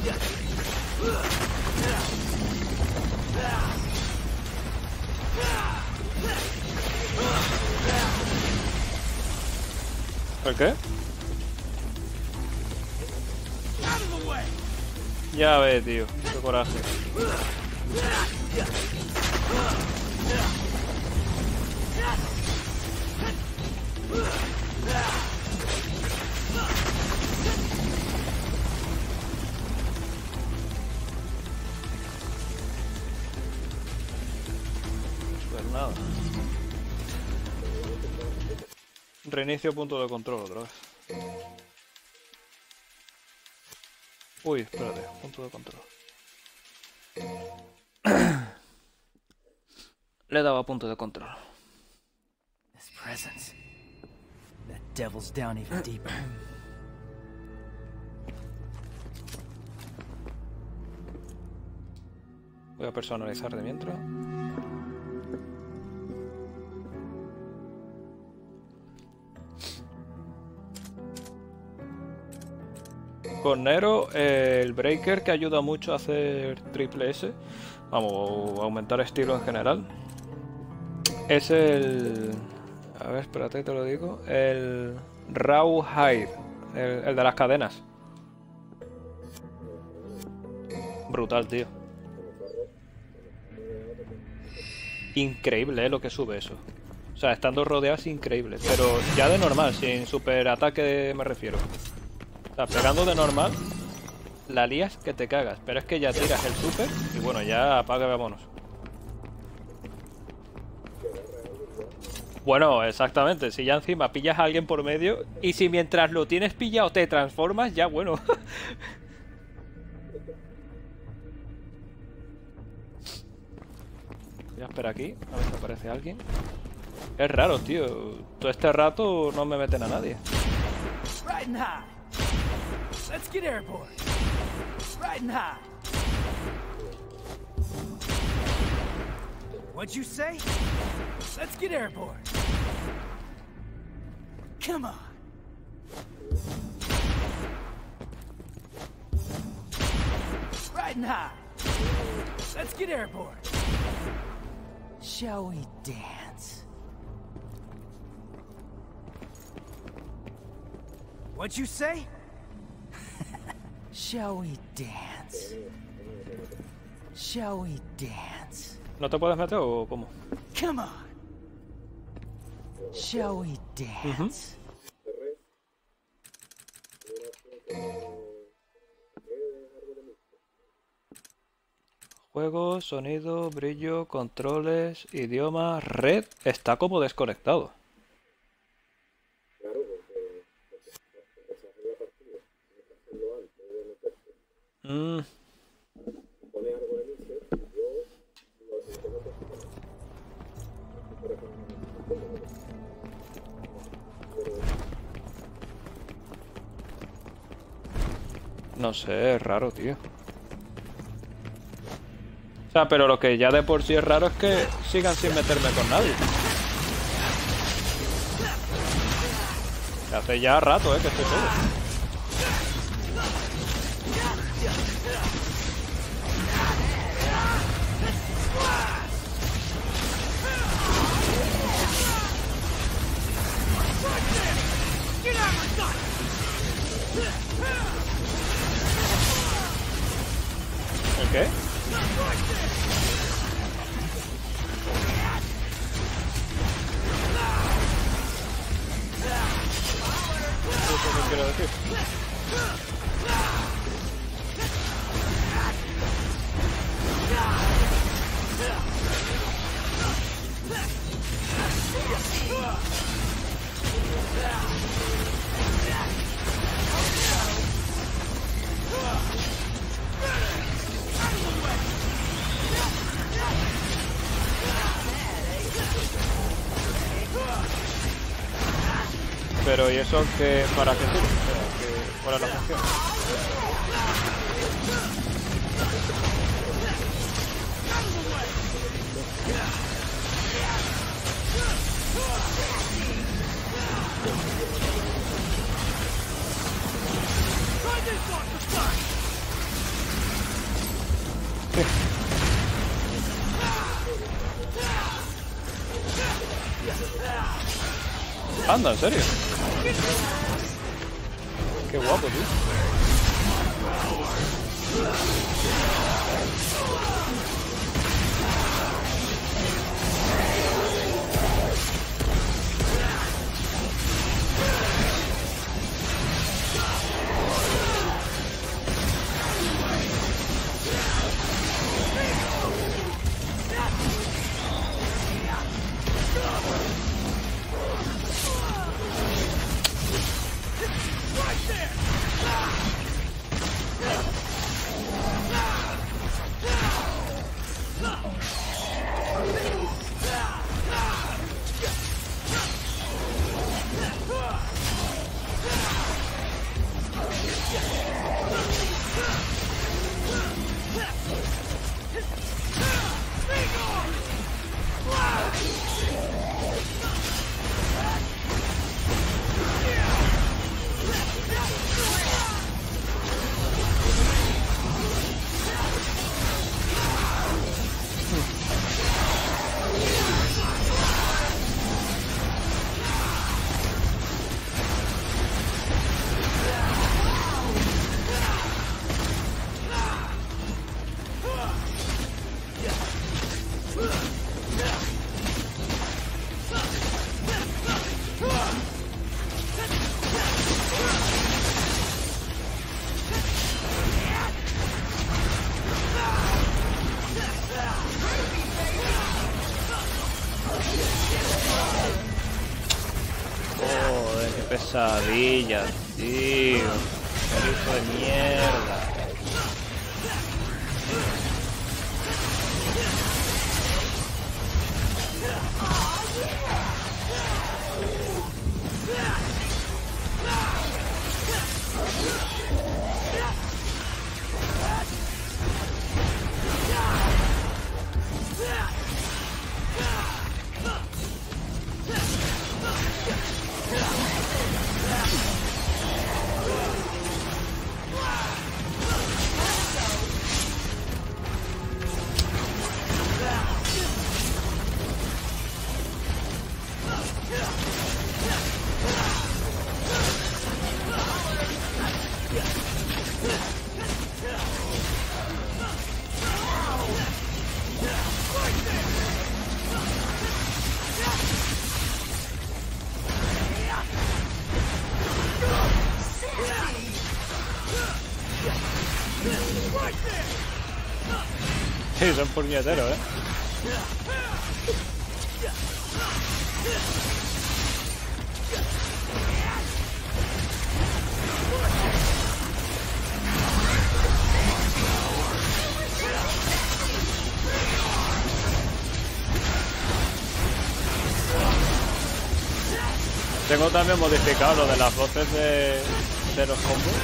¿El qué? Ya ves, tío. Qué coraje. Pues nada. Reinicio punto de control otra vez. Uy, espérate, punto de control. Le daba punto de control. This presence. That devil's down even deeper. Voy a personalizar de mientras. Con Nero, el Breaker que ayuda mucho a hacer triple S, vamos, a aumentar estilo en general, es el... A ver, espérate, te lo digo. El Rawhide, el de las cadenas. Brutal, tío. Increíble, lo que sube eso. O sea, estando rodeado es increíble. Pero ya de normal, sin super ataque me refiero. O sea, pegando de normal, la lías que te cagas. Pero es que ya tiras el super y bueno, ya apaga, vámonos. Bueno, exactamente. Si ya encima pillas a alguien por medio y si mientras lo tienes pillado te transformas, ya bueno. Voy a esperar aquí, a ver si aparece alguien. Es raro, tío. Todo este rato no me meten a nadie. Riding high. Let's get airborne. Riding high. What'd you say? Let's get airborne. Come on. Riding high. Let's get airborne. Shall we dance? What'd you say? Shall we dance? Shall we dance? ¿No te puedes meter o cómo? Come on. Shall we dance? Juego, sonido, brillo, controles, idioma, red. Está como desconectado. No sé, es raro, tío. O sea, pero lo que ya de por sí es raro es que sigan sin meterme con nadie. Hace ya rato, que estoy solo. ¿El qué? ¿Qué me quiero decir? Pero ¿y eso qué, para qué sirve? ¿Cuál es la función? Anda, ¿en serio? Qué guapo, tío. Joder, qué pesadilla, tío. Qué hijo de mierda. Sí, son puñeteros, ¿eh? Tengo también modificado lo de las voces de los combos.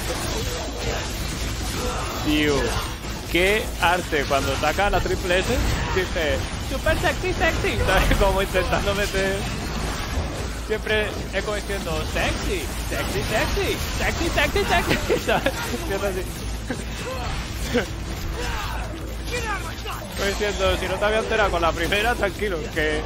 Tío, qué arte. Cuando saca la triple S, dice super sexy, sexy. ¿Sabes? Como intentando meter. Siempre eco diciendo sexy, sexy, sexy, sexy, sexy, sexy. ¿Sabes? Siempre así. Estoy diciendo, si no te había enterado con la primera, tranquilo, que.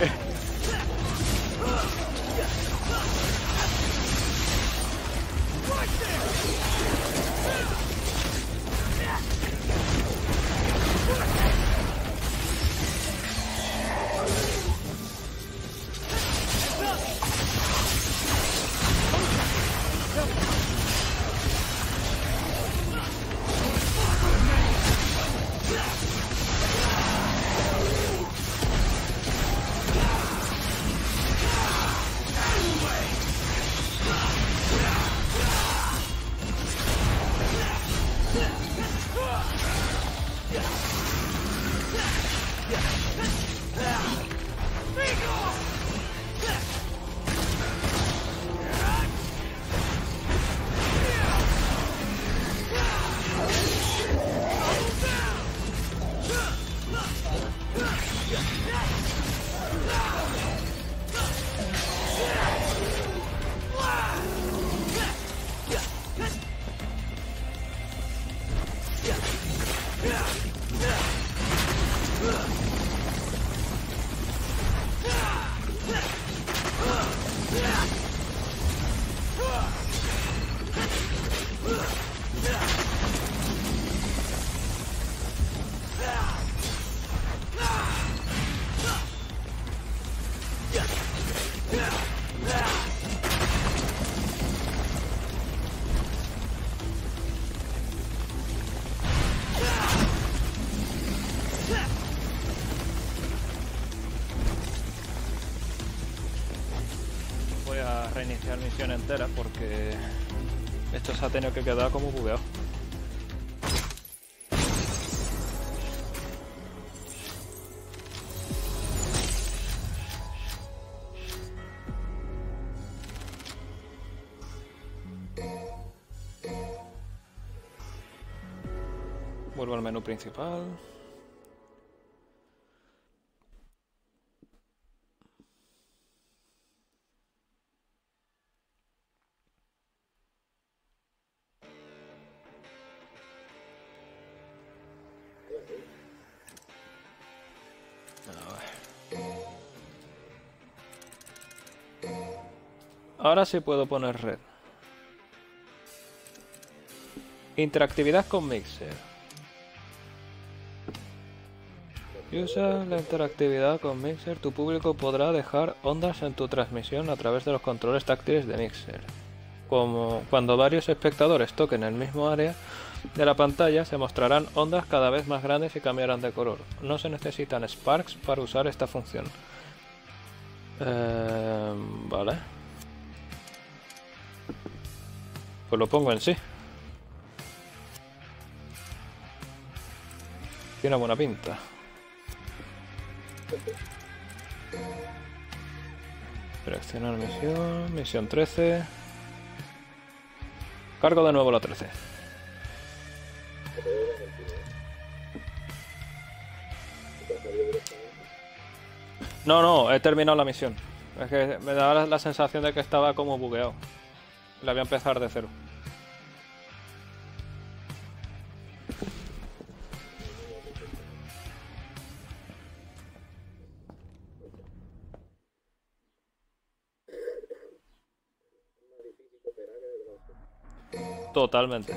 reiniciar misión entera porque esto se ha tenido que quedar como bugueado. Vuelvo al menú principal. Ahora sí puedo poner red. Interactividad con Mixer. Si usas la interactividad con Mixer, tu público podrá dejar ondas en tu transmisión a través de los controles táctiles de Mixer. Como cuando varios espectadores toquen el mismo área de la pantalla, se mostrarán ondas cada vez más grandes y cambiarán de color. No se necesitan Sparks para usar esta función. Vale. Pues lo pongo en sí. Tiene buena pinta. Seleccionar misión. Misión 13. Cargo de nuevo la 13. No, he terminado la misión. Es que me daba la sensación de que estaba como bugueado. La voy a empezar de cero. Totalmente.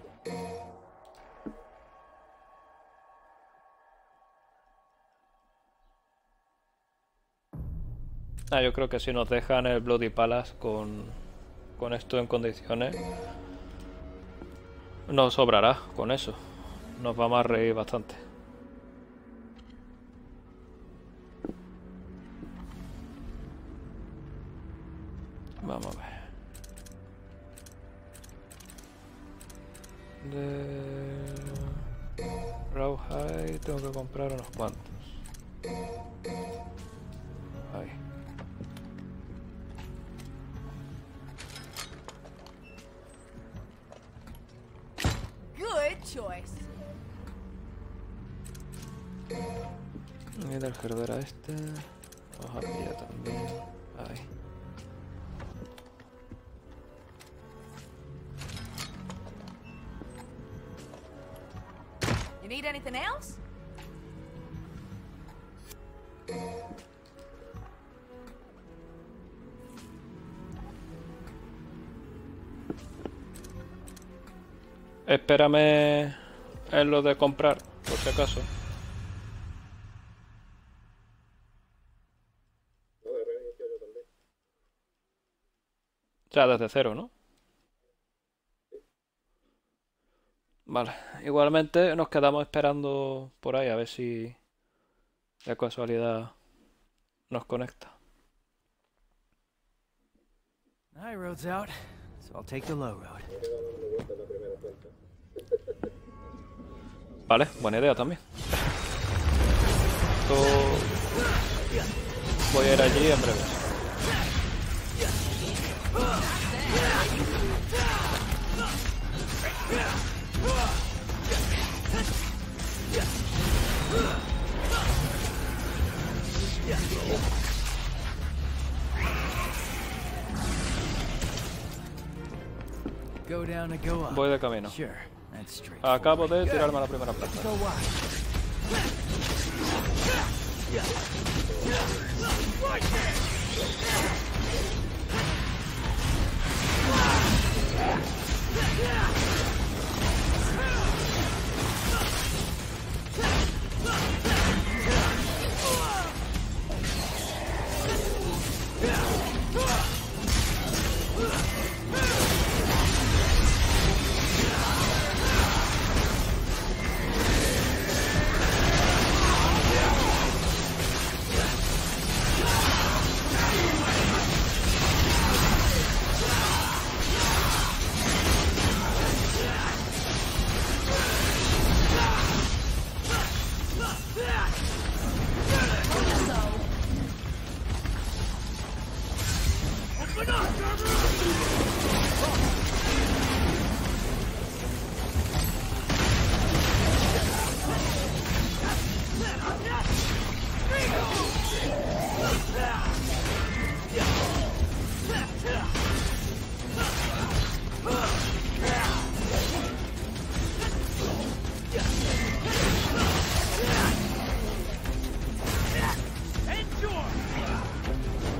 Yo creo que si nos dejan el Bloody Palace con esto en condiciones, nos sobrará con eso. Nos vamos a reír bastante. Vamos a ver. De Rawhide tengo que comprar unos cuantos. Ahí. Good choice. Y del Gerbera este. Vamos a pillar también. Ahí. You need anything else? Espérame en lo de comprar, por si acaso. O sea, desde cero, ¿no? Vale, igualmente nos quedamos esperando por ahí a ver si de casualidad nos conecta. The high road's out, so I'll take the low road. Vale, buena idea también. Esto... Voy a ir allí en breve. Go down and go up. Voy de camino. Sure, that's straight. Acabo de tirarme a la primera planta. Go wide.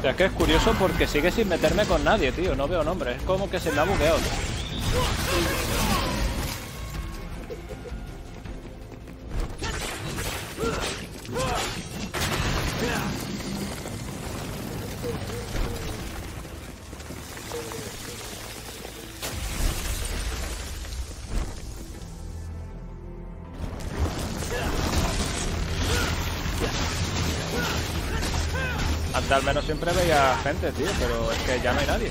sea, es que es curioso porque sigue sin meterme con nadie, tío. No veo nombres. Es como que se me ha bugueado. Antes al menos siempre veía gente, tío, pero es que ya no hay nadie.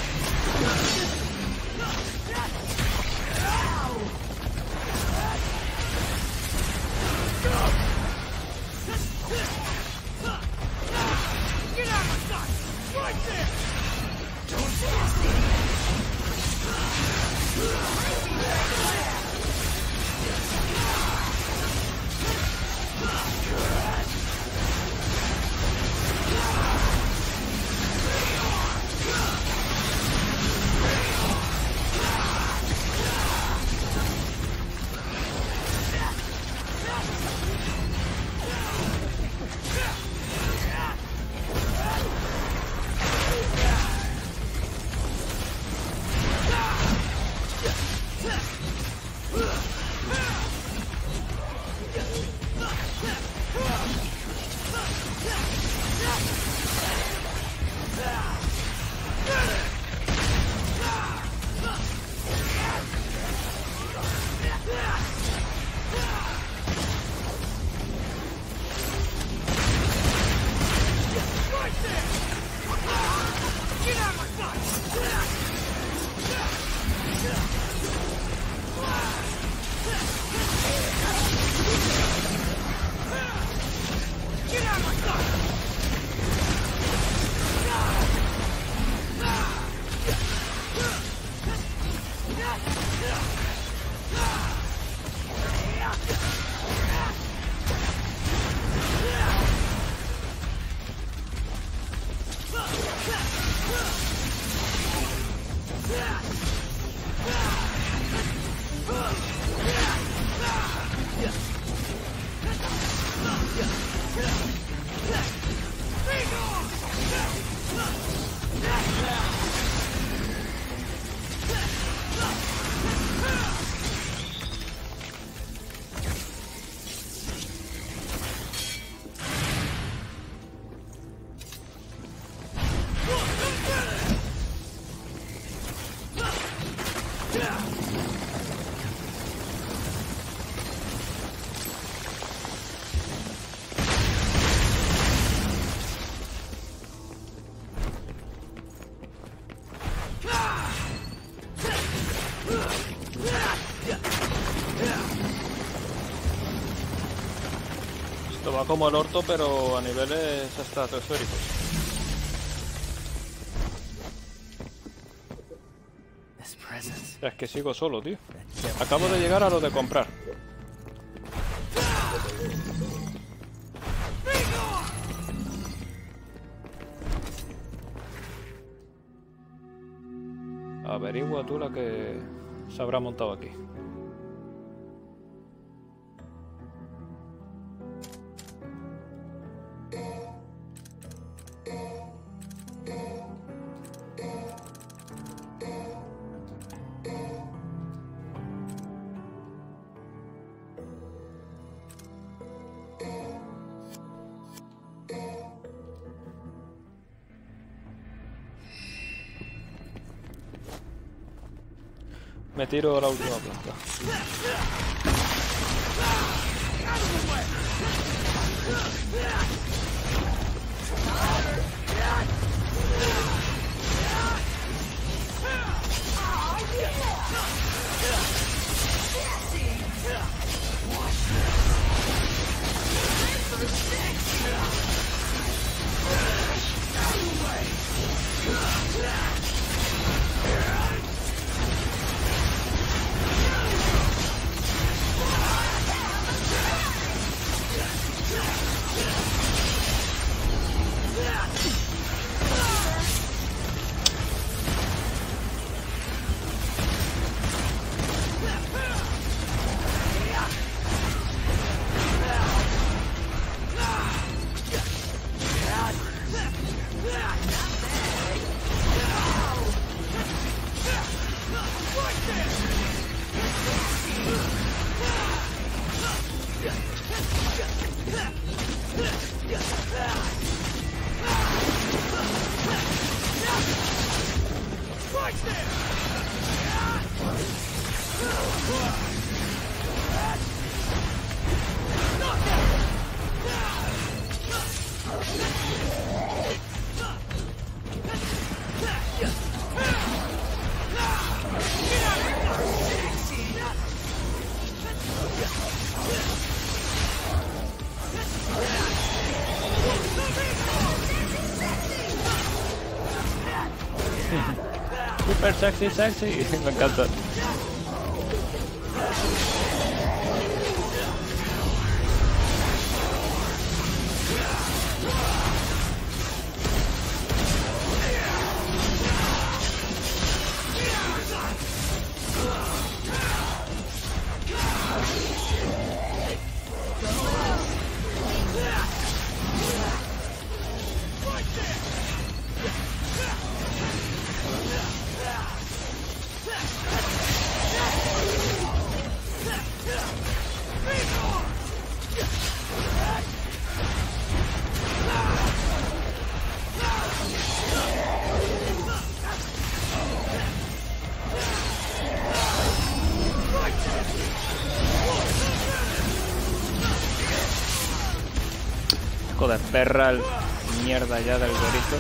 Esto va como el orto, pero a niveles estratosféricos. O sea, es que sigo solo, tío. Acabo de llegar a lo de comprar. Averigua tú la que se habrá montado aquí. Me tiro a la última planta. Super sexy, sexy. Me encanta. Hijo de perra, mierda ya del gorito.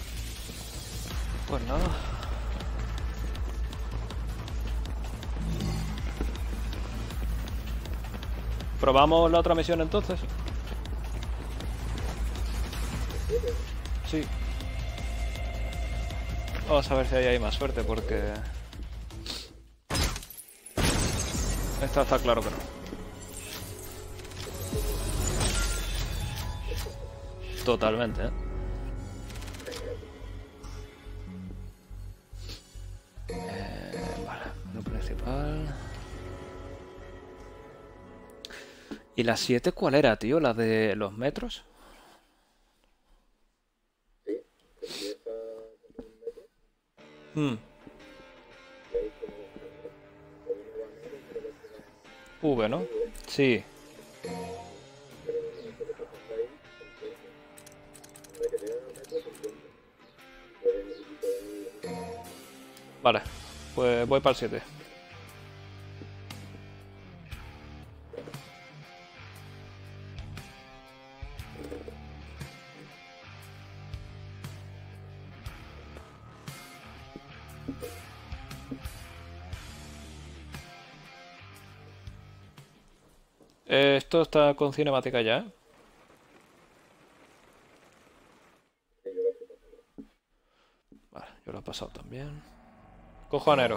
Pues nada. ¿Probamos la otra misión entonces? Sí. Vamos a ver si ahí hay más suerte porque... Esta está claro que no. Totalmente, ¿eh? Vale, lo principal... ¿Y la 7 cuál era, tío? ¿La de los metros? V, ¿no? Sí. Vale, pues voy para el 7. Esto está con cinemática ya, ¿eh? Vale, yo lo he pasado también. Cojonero.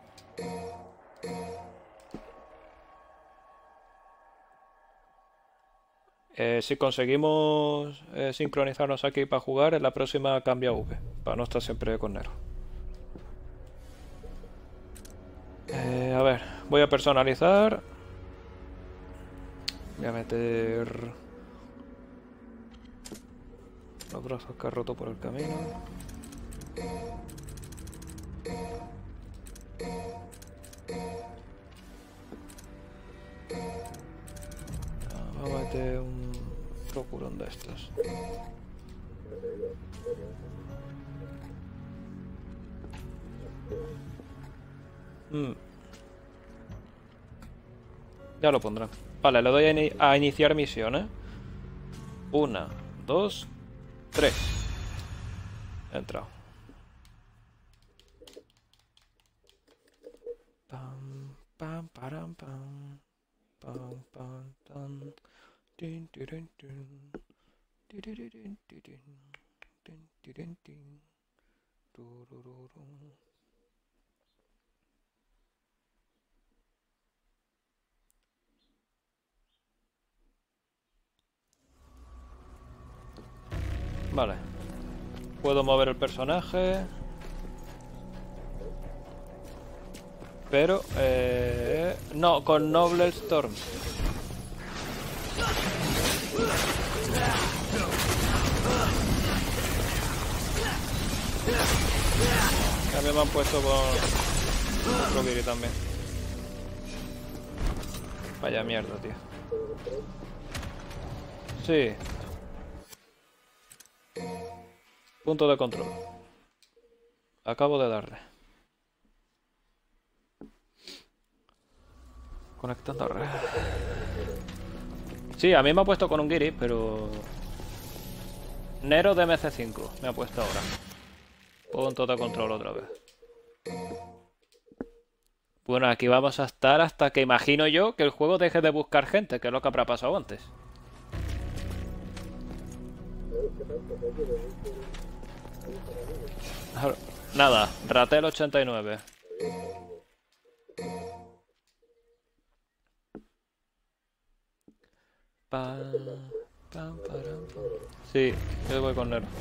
Si conseguimos sincronizarnos aquí para jugar, en la próxima cambia V, para no estar siempre con Nero. A ver, voy a personalizar. Voy a meter los brazos que ha roto por el camino. Vamos a meter un procurón de estos. Ya lo pondrán. Vale, le doy a iniciar misión, ¿eh? 1, 2, 3. He entrado. Pam, pam, param, pam. Pam, pam, tan. Tin, tirin, tin. Tiririn, tirin. Tin, tirin, tin. Turururun. Vale. Puedo mover el personaje. Pero, no, con Noble Storm. También me han puesto con otro Giri también. Vaya mierda, tío. Sí. Punto de control. Acabo de darle. Conectando a red. Sí, a mí me ha puesto con un Giri, pero... Nero de MC5 me ha puesto ahora. Punto de control otra vez. Bueno, aquí vamos a estar hasta que imagino yo que el juego deje de buscar gente, que es lo que habrá pasado antes. Nada, Ratel 89. Sí, yo voy con Nero.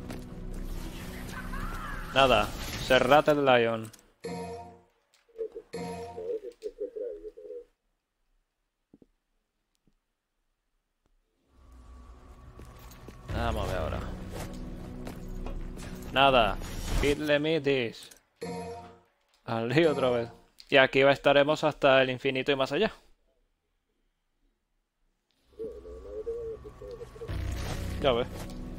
Nada, Serrat el Lion. Vamos a ver ahora. Nada, Hit Limitis. Al lío otra vez. Y aquí estaremos hasta el infinito y más allá. Ya ves.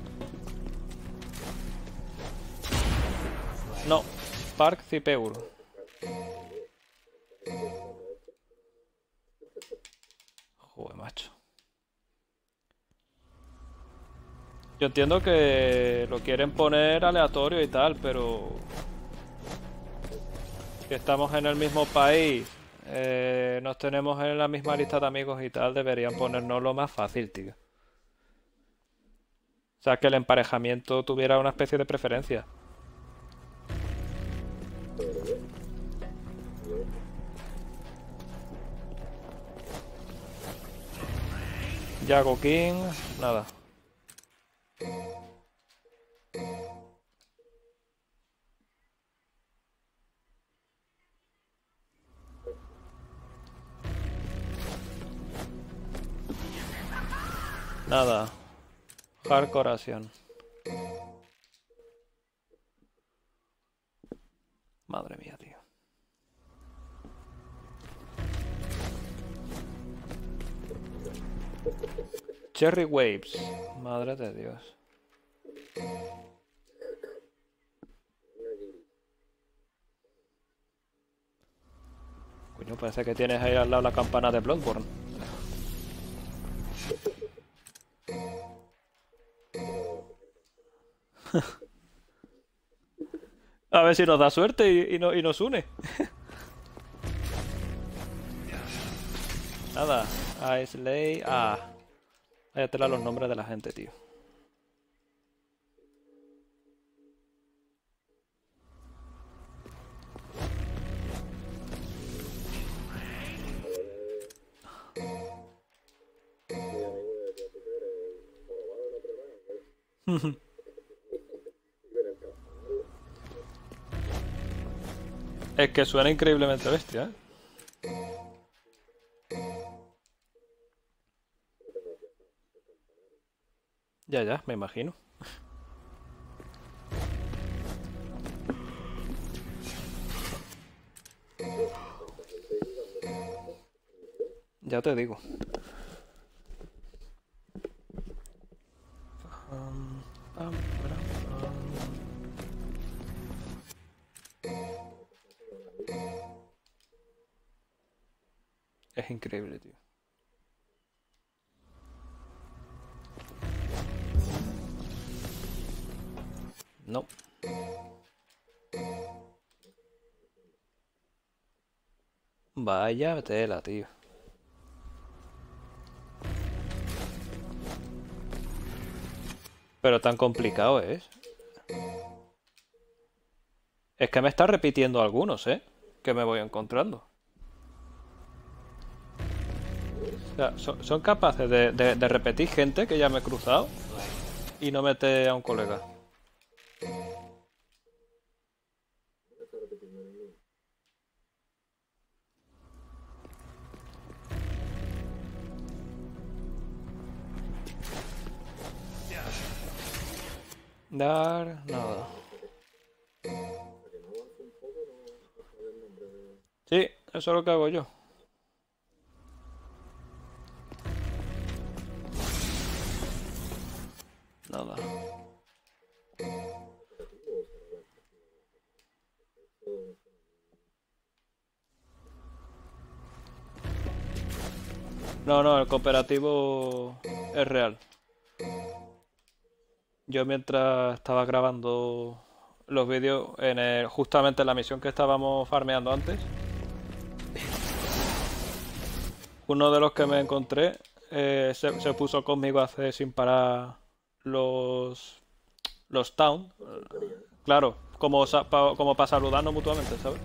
No, Park Cipeur. Joder, macho. Yo entiendo que lo quieren poner aleatorio y tal, pero... que estamos en el mismo país, nos tenemos en la misma lista de amigos y tal, deberían ponernos lo más fácil, tío. O sea, que el emparejamiento tuviera una especie de preferencia. Yago King, nada. Nada. Hardcore acción. Madre mía, tío. Cherry Waves. Madre de Dios. Coño, parece que tienes ahí al lado la campana de Bloodborne. A ver si nos da suerte y nos une. Nada. Islay. Ah. Ahí te los nombres de la gente, tío. Es que suena increíblemente bestia, ¿eh? Ya, me imagino. Ya te digo. Es increíble, tío. No. Vaya tela, tío. Pero tan complicado es. Es que me está repitiendo algunos, ¿eh? Que me voy encontrando. O sea, son capaces de repetir gente que ya me he cruzado y no mete a un colega. Dar, nada. Sí, eso es lo que hago yo. Nada. No, el cooperativo es real. Yo mientras estaba grabando los vídeos justamente en la misión que estábamos farmeando antes, uno de los que me encontré se puso conmigo a hacer sin parar los town. Claro, como para saludarnos mutuamente, ¿sabes?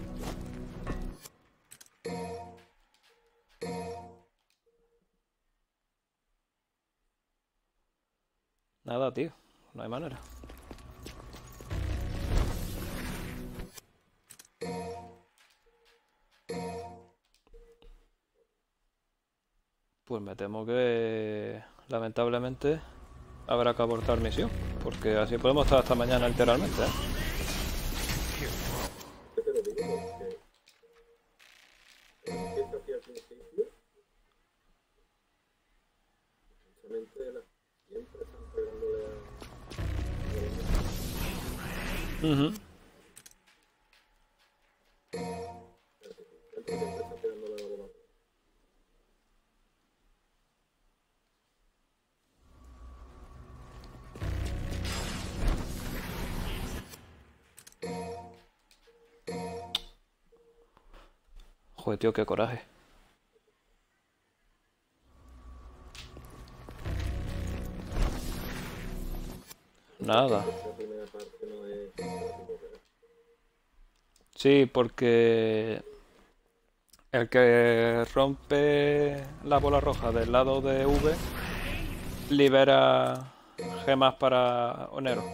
Nada, tío. No hay manera. Pues me temo que lamentablemente habrá que abortar misión, porque así podemos estar hasta mañana literalmente, ¿eh? Uh-huh. Joder, tío, qué coraje. Nada. Sí, porque el que rompe la bola roja del lado de V libera gemas para Onero.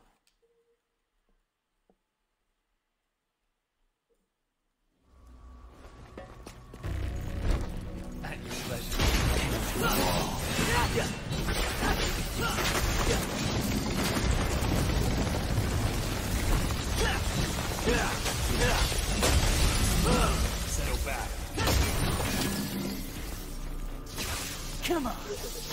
Come on.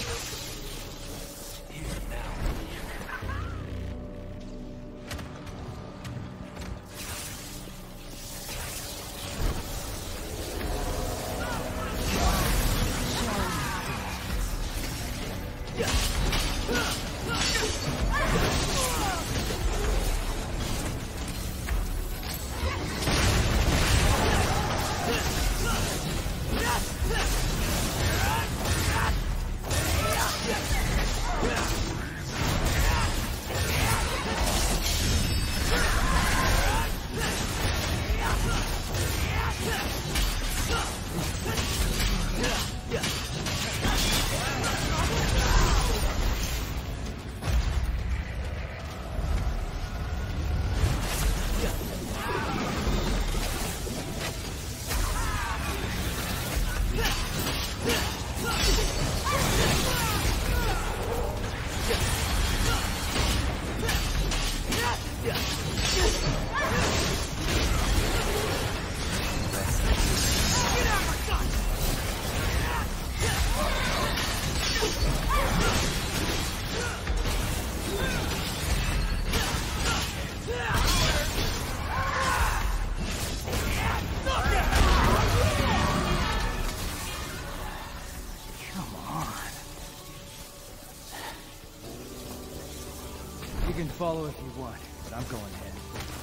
You can follow if you want, but I'm going ahead.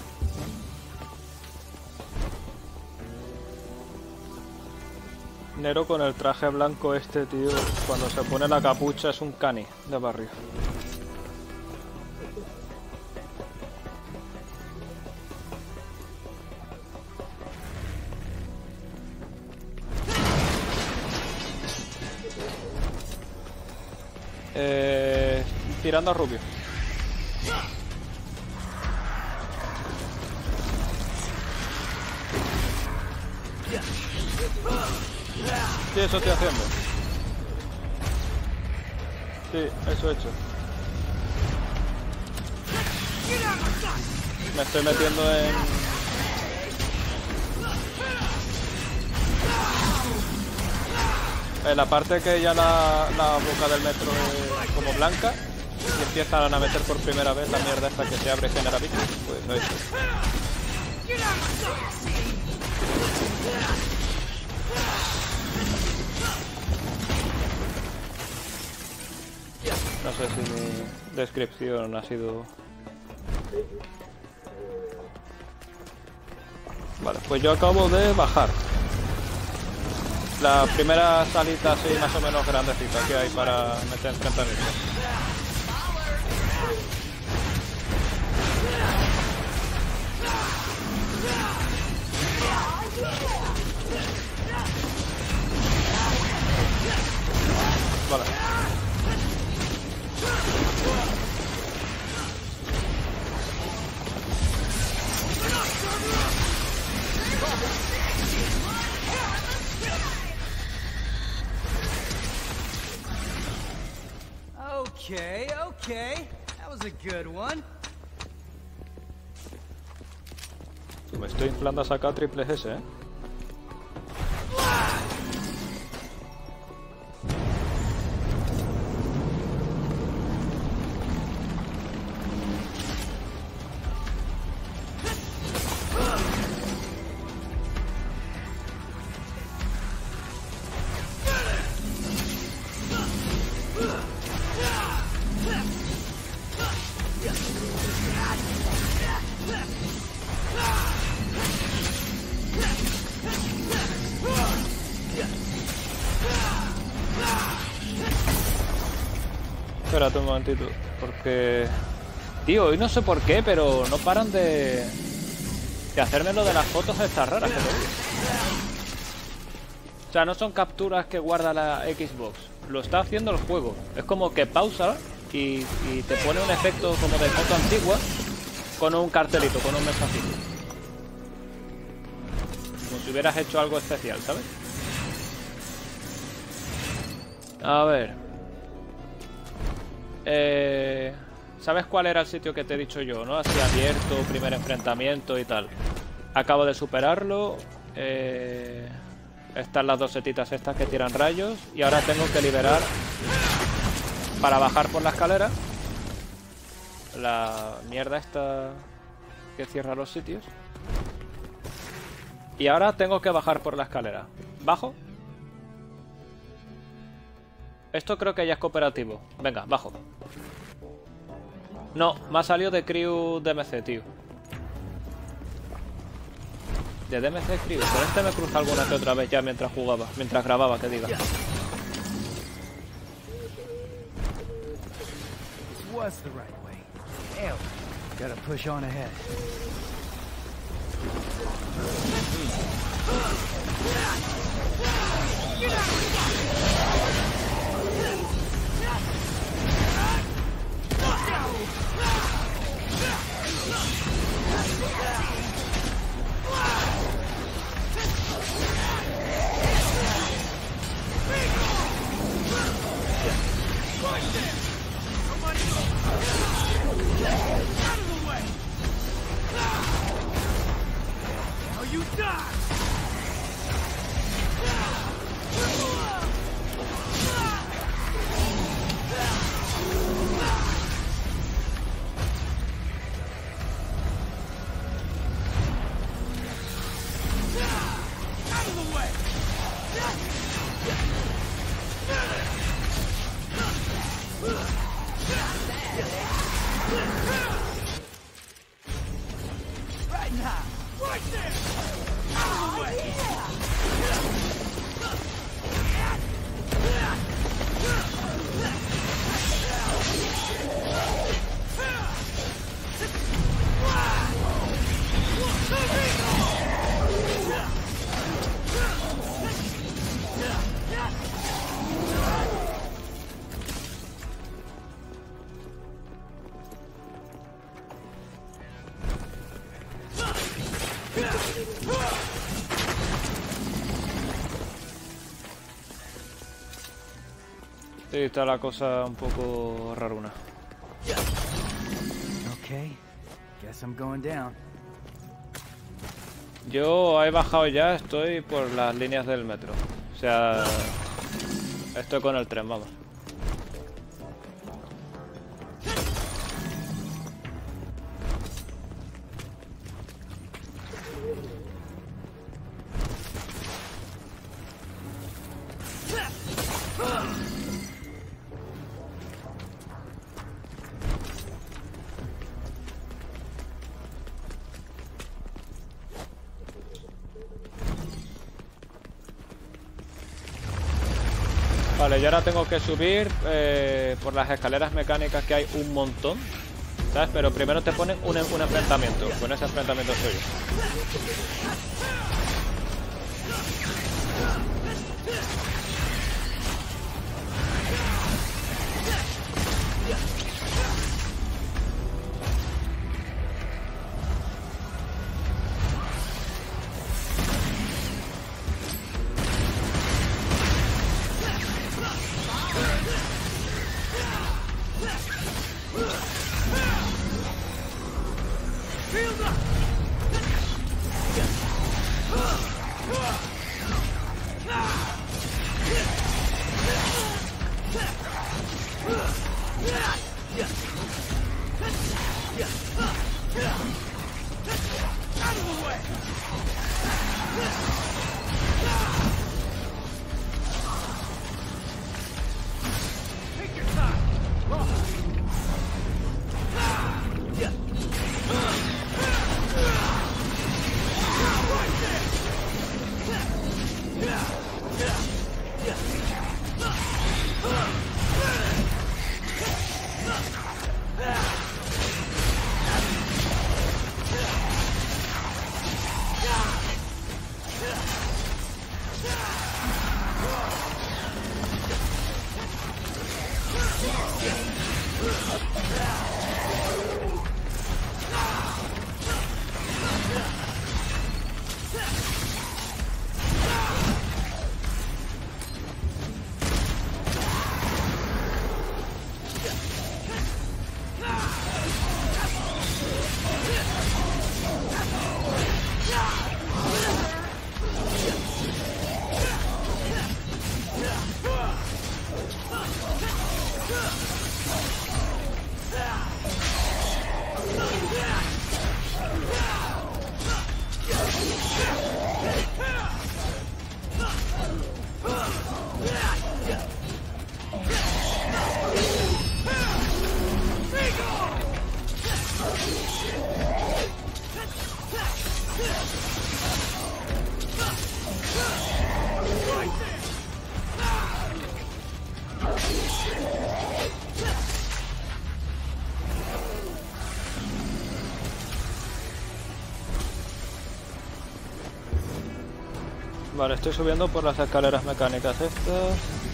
Nero con el traje blanco este, tío, cuando se pone la capucha es un cani de barrio. Tirando a Rubio. Sí, eso estoy haciendo. Sí, eso he hecho. Me estoy metiendo en la parte que ya la boca del metro es como blanca y empiezan a meter por primera vez la mierda esta que se abre y genera bichos. Pues eso. No sé si mi descripción ha sido... Vale, pues yo acabo de bajar. La primera salita así más o menos grandecita que hay para meter enfrentamientos. Vale. Okay. That was a good one. Me estoy inflando a sacar triples S, ¿eh? espérate un momentito. Porque... Tío, hoy no sé por qué, pero no paran de hacerme lo de las fotos estas raras que te digo. O sea, no son capturas que guarda la Xbox. Lo está haciendo el juego. Es como que pausa y te pone un efecto como de foto antigua con un cartelito, con un mensajito. Como si hubieras hecho algo especial, ¿sabes? A ver. ¿Sabes cuál era el sitio que te he dicho yo, no? Así abierto, primer enfrentamiento y tal. Acabo de superarlo. Están las dos setitas estas que tiran rayos. Y ahora tengo que liberar para bajar por la escalera la mierda esta que cierra los sitios. Y ahora tengo que bajar por la escalera. ¿Bajo? Esto creo que ya es cooperativo. Venga, bajo. No, me ha salido de Crew DMC, tío. De DMC Crew. Con este me cruza alguna que otra vez ya mientras jugaba. Mientras grababa, que diga. This was the right way. Damn. Gotta push on ahead. Sí, está la cosa un poco raruna. Okay. Guess I'm going down. Yo he bajado ya, estoy por las líneas del metro. O sea, estoy con el tren, vamos. Vale, yo ahora tengo que subir por las escaleras mecánicas que hay un montón, ¿sabes? Pero primero te ponen un enfrentamiento. Con ese enfrentamiento soy yo. Vale, estoy subiendo por las escaleras mecánicas estas.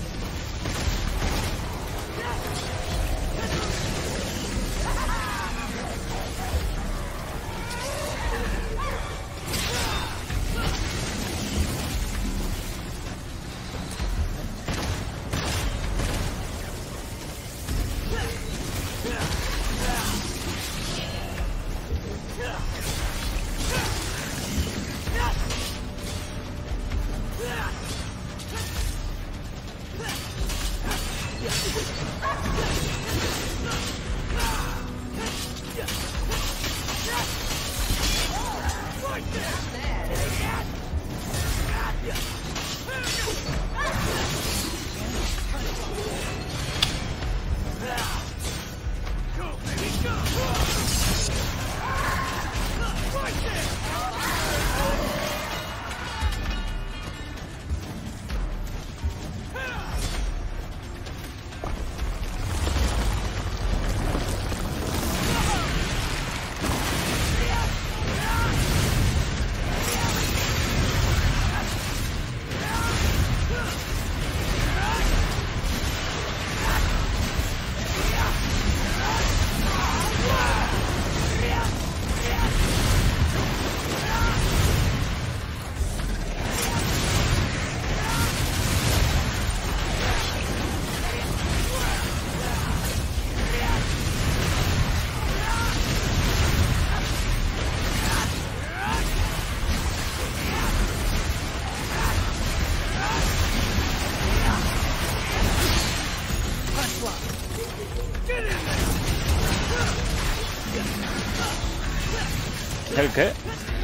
¿El qué?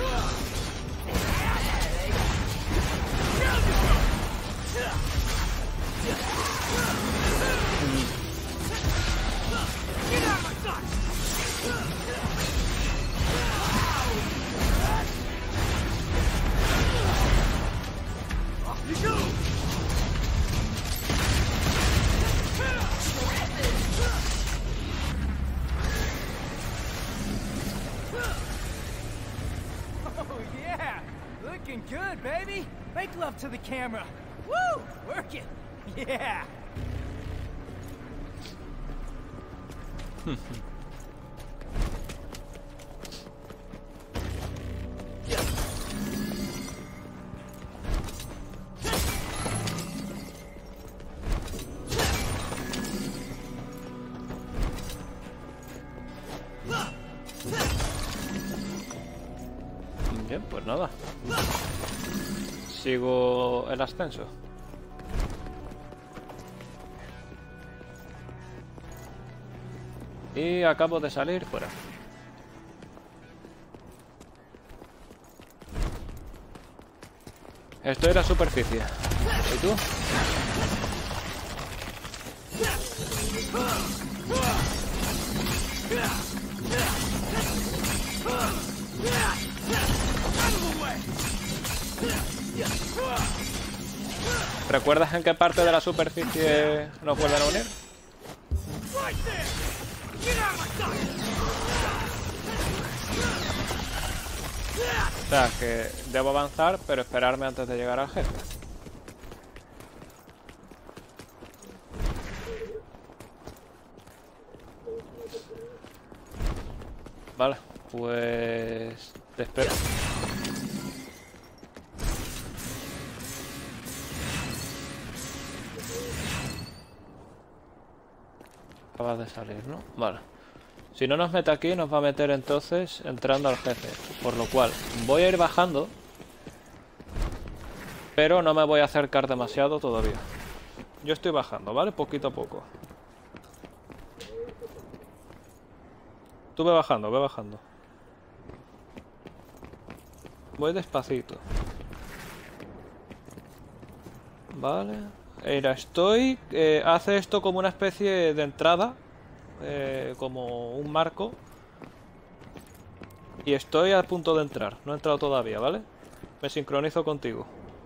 Looking good, baby. Make love to the camera. Woo! Work it. Yeah. Bien, pues nada. Sigo el ascenso. Y acabo de salir fuera. Esto era superficie. ¿Y tú? ¿Recuerdas en qué parte de la superficie nos vuelven a unir? O sea, que debo avanzar, pero esperarme antes de llegar al jefe. Vale, pues... te espero. Acaba de salir, ¿no? Vale. Si no nos mete aquí, nos va a meter entonces entrando al jefe. Por lo cual, voy a ir bajando. Pero no me voy a acercar demasiado todavía. Yo estoy bajando, ¿vale? Poquito a poco. Tú ve bajando, ve bajando. Voy despacito. Vale. Mira, estoy... hace esto como una especie de entrada. Como un marco. Y estoy a punto de entrar. No he entrado todavía, ¿vale? Me sincronizo contigo.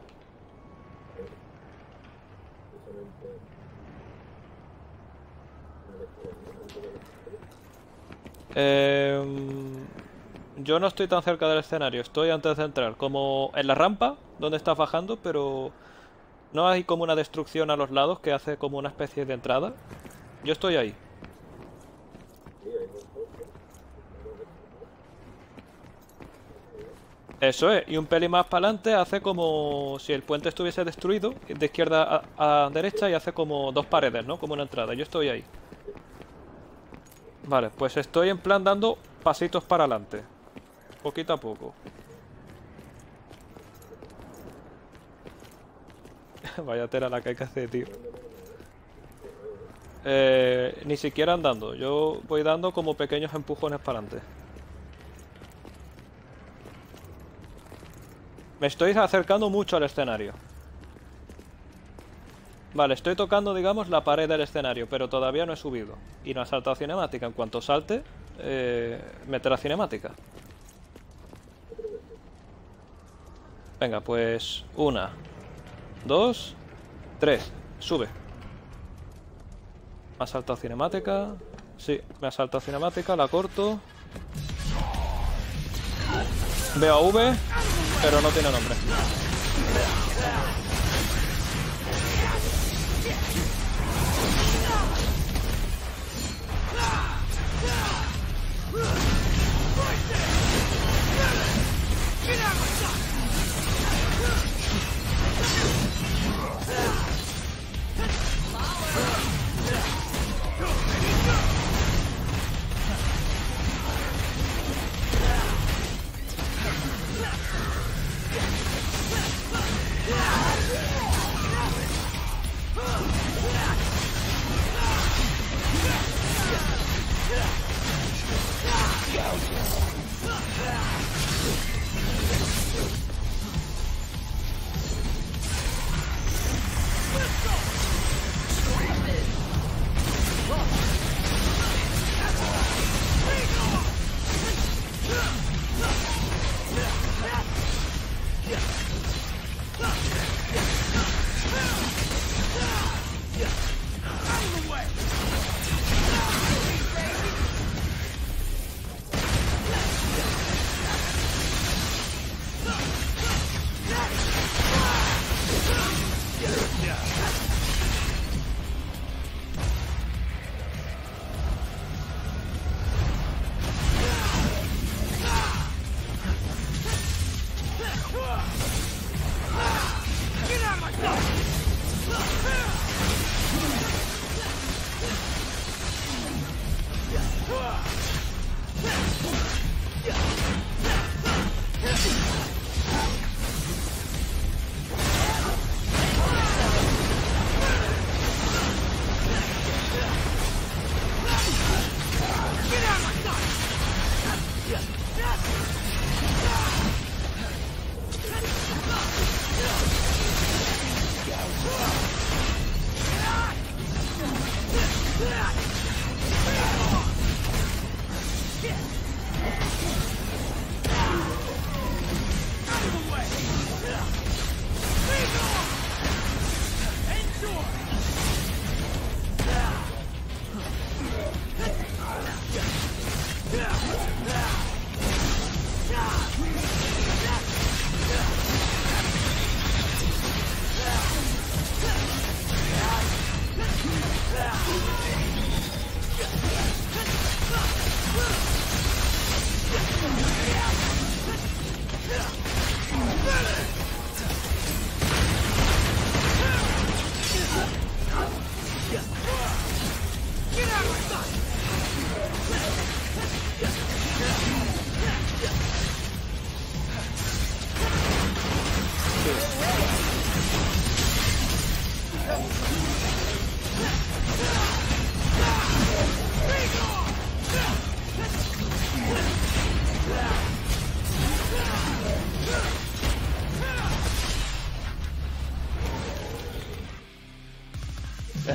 Yo no estoy tan cerca del escenario. Estoy antes de entrar. Como en la rampa, donde estás bajando, pero... no hay como una destrucción a los lados que hace como una especie de entrada. Yo estoy ahí. Eso es, y un pelín más para adelante hace como si el puente estuviese destruido, de izquierda a derecha, y hace como dos paredes, ¿no? Como una entrada. Yo estoy ahí. Vale, pues estoy en plan dando pasitos para adelante. Poquito a poco. Vaya tela la que hay que hacer, tío. Ni siquiera andando. Yo voy dando como pequeños empujones para adelante. Me estoy acercando mucho al escenario. Vale, estoy tocando, digamos, la pared del escenario, pero todavía no he subido. Y no ha saltado cinemática. En cuanto salte, meterá cinemática. Venga, pues... 1, 2, 3. Sube. Me ha saltado cinemática. Sí, me ha saltado cinemática, la corto. Veo a V, pero no tiene nombre.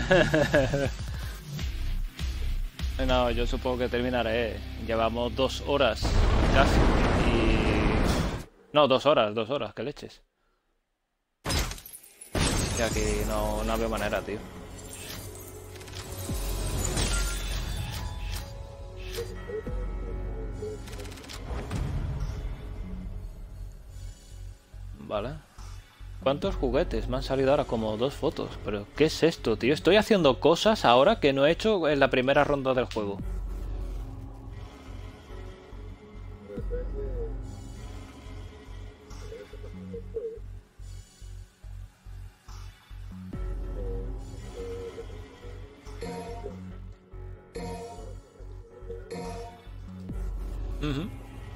No, yo supongo que terminaré. Llevamos 2 horas casi. Y... No, 2 horas, que leches. Y aquí no veo manera, tío. Vale. ¿Cuántos juguetes? Me han salido ahora como 2 fotos. Pero, ¿qué es esto, tío? Estoy haciendo cosas ahora que no he hecho en la primera ronda del juego. Uh-huh.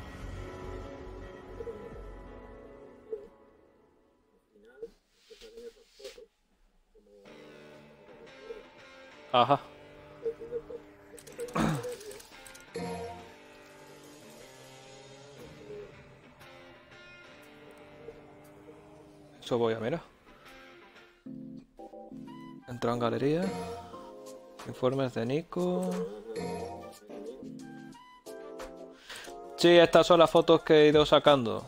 Ajá. Eso voy a mirar. Entro en galería. Informes de Nico. Sí, estas son las fotos que he ido sacando.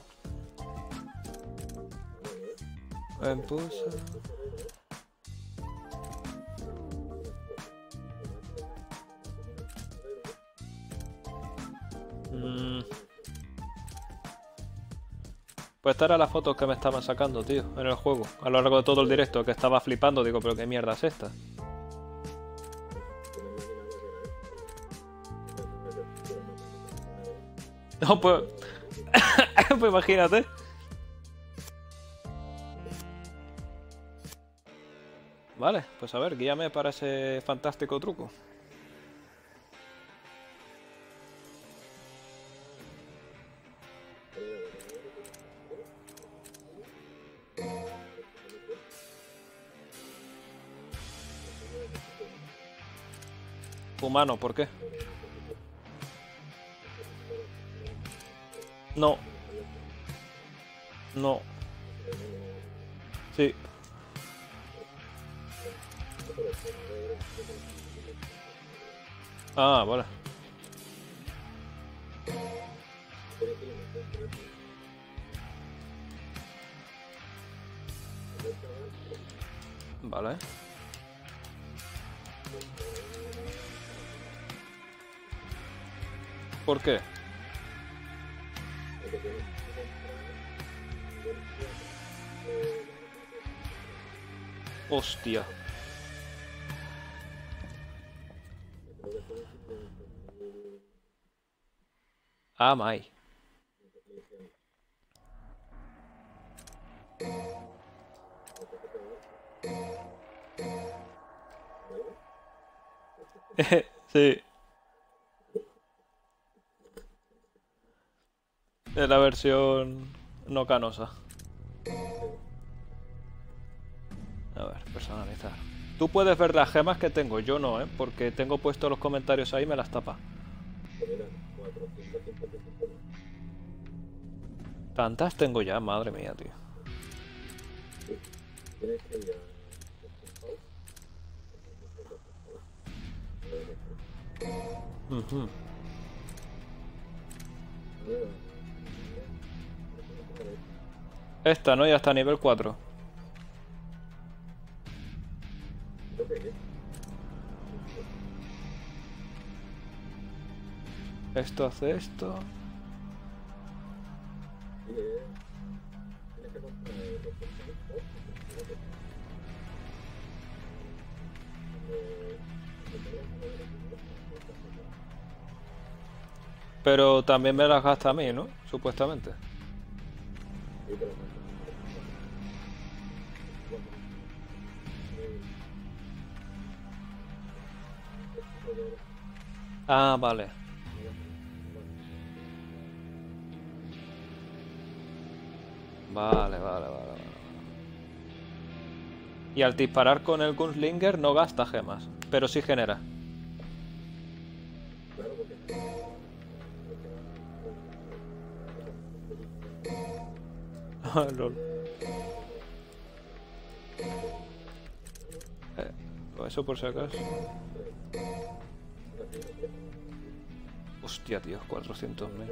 Puse... Pues estas eran las fotos que me estaban sacando, tío, en el juego. A lo largo de todo el directo, que estaba flipando. Digo, pero qué mierda es esta. No, pues... pues imagínate. Vale, pues a ver, guíame para ese fantástico truco. Humano, ¿por qué? No. No. Sí. Ah, vale. Vale. ¿Por qué? Hostia. Ah, my. Sí. Es la versión no canosa. A ver, personalizar. Tú puedes ver las gemas que tengo, yo no, ¿eh? Porque tengo puesto los comentarios ahí y me las tapa. Tantas tengo ya, madre mía, tío. Uh-huh. Esta, ¿no? Ya está a nivel 4. Esto hace esto. Pero también me las gasta a mí, ¿no? Supuestamente. Ah, vale. Vale. Y al disparar con el Gunslinger no gasta gemas, pero sí genera. Lol. Pues eso por si acaso. Hostia, tío, 400.000.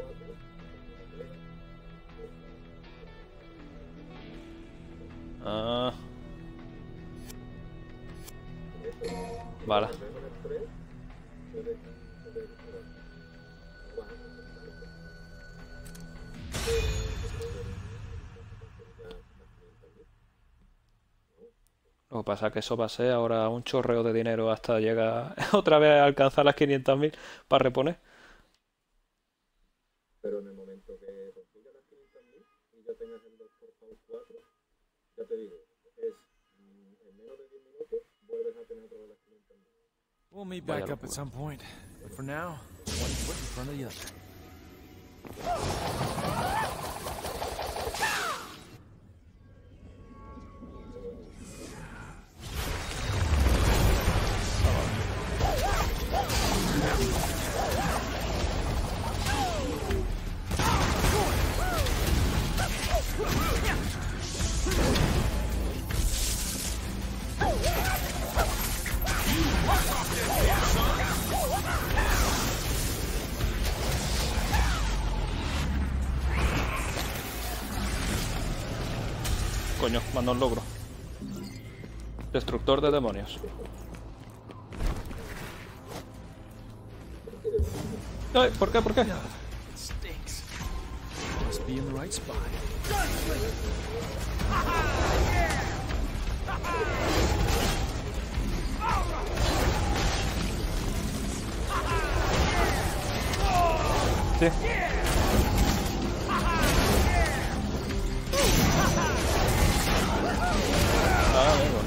Ah. Vale. Lo que pasa es que eso va a ser ahora un chorreo de dinero hasta llegar otra vez a alcanzar las 500.000 para reponer. Pero en el momento que consigas las 500.000 y ya tengas el 2x4, ya te digo, es en menos de 10 minutos vuelves a tener otra vez las 500.000. We'll meet back up at some point, but for now, one foot in front of the other. Coño, manda un logro. Destructor de demonios. Ay, ¿por qué? ¿Por qué? It stinks. Must be in the right spot. Sí. Ah, amigo.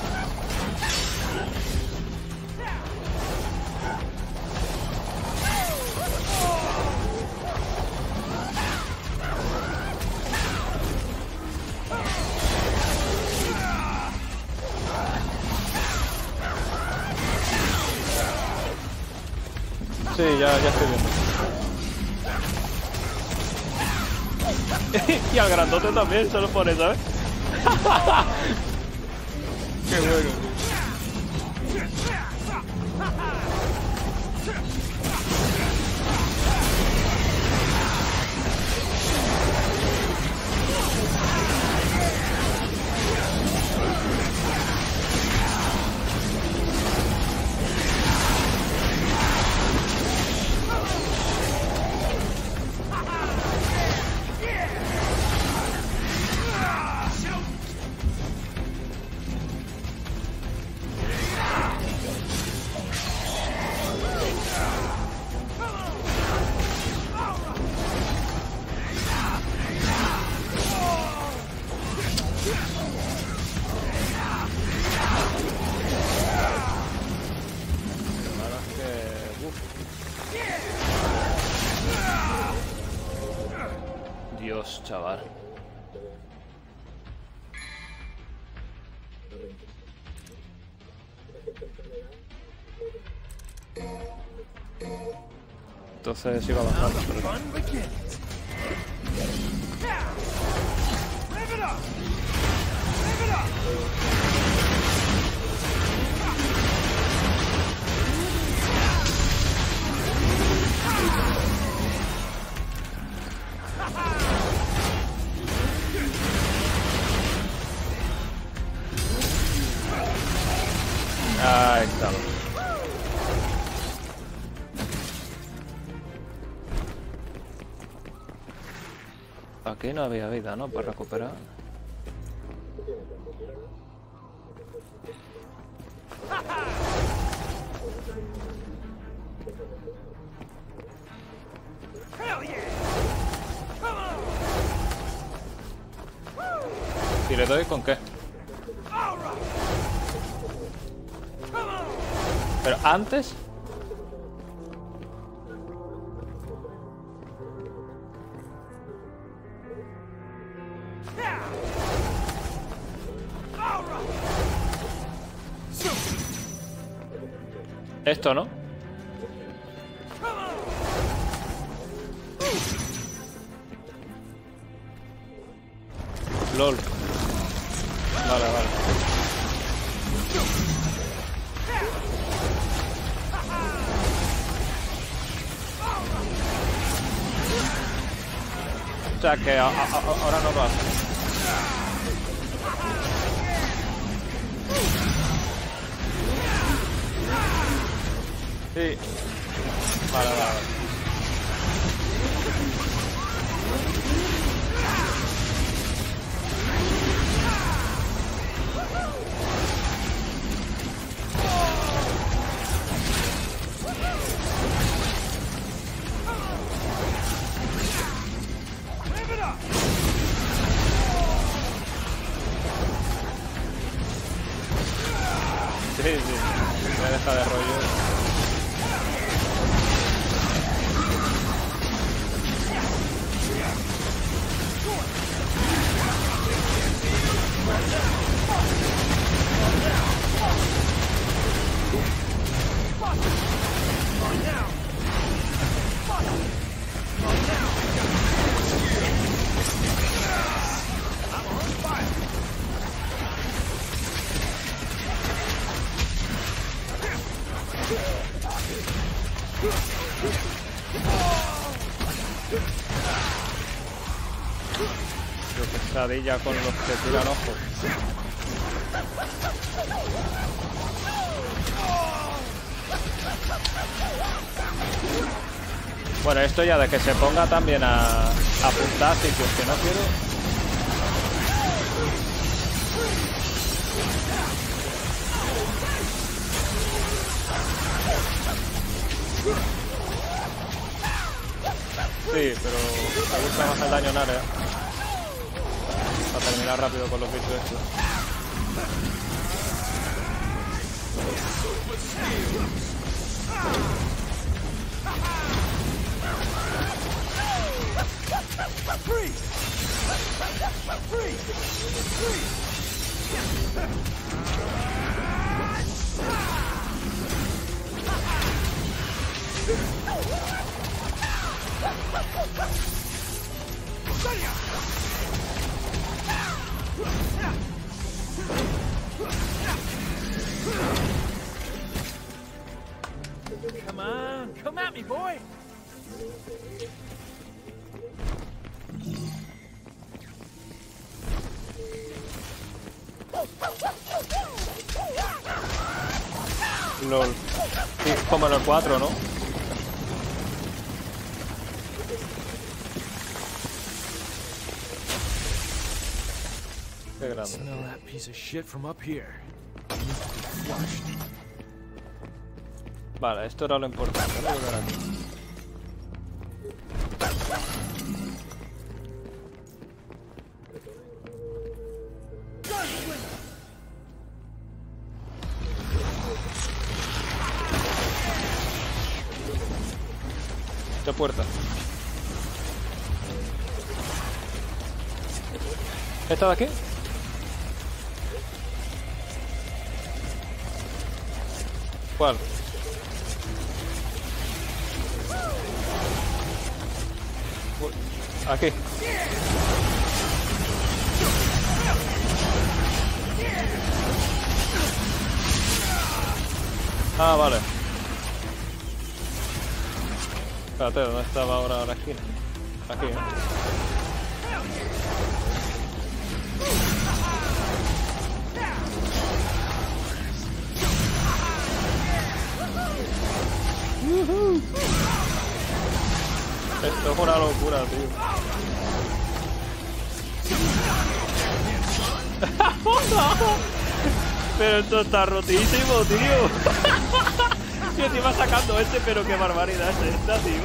Sí, ya estoy viendo. Y al grandote también se lo pone, ¿sabes? Qué bueno, tío. Dios, chaval. Entonces sigo avanzando. Ahí está. Aquí no había vida, ¿no? Para recuperar. ¿Y le doy con qué? Pero antes... Esto, ¿no? LOL. Vale, vale. O sea que ahora no lo hace. Sí. Vale, vale. Sí, me deja de rollo. Qué pesadilla con los que tiran ojos. Bueno, esto ya de que se ponga también a apuntar sitios que no quiero. Sí, pero me gusta más el daño en área. Para terminar rápido con los bichos estos. Come on, come at me, boy. LOL. Sí, como en el 4, ¿no? Qué grande. Smell that piece of shit from up here. Needs to be flushed. Vale, esto era lo importante. Voy a volver aquí. Esta puerta. ¿Esta de aquí? ¿Cuál? Aquí. Ah, vale. Espérate, ¿dónde estaba ahora la esquina? Aquí, ¿eh? Esto es una locura, tío. Pero esto está rotísimo, tío. Yo te iba sacando este, pero qué barbaridad es esta, tío.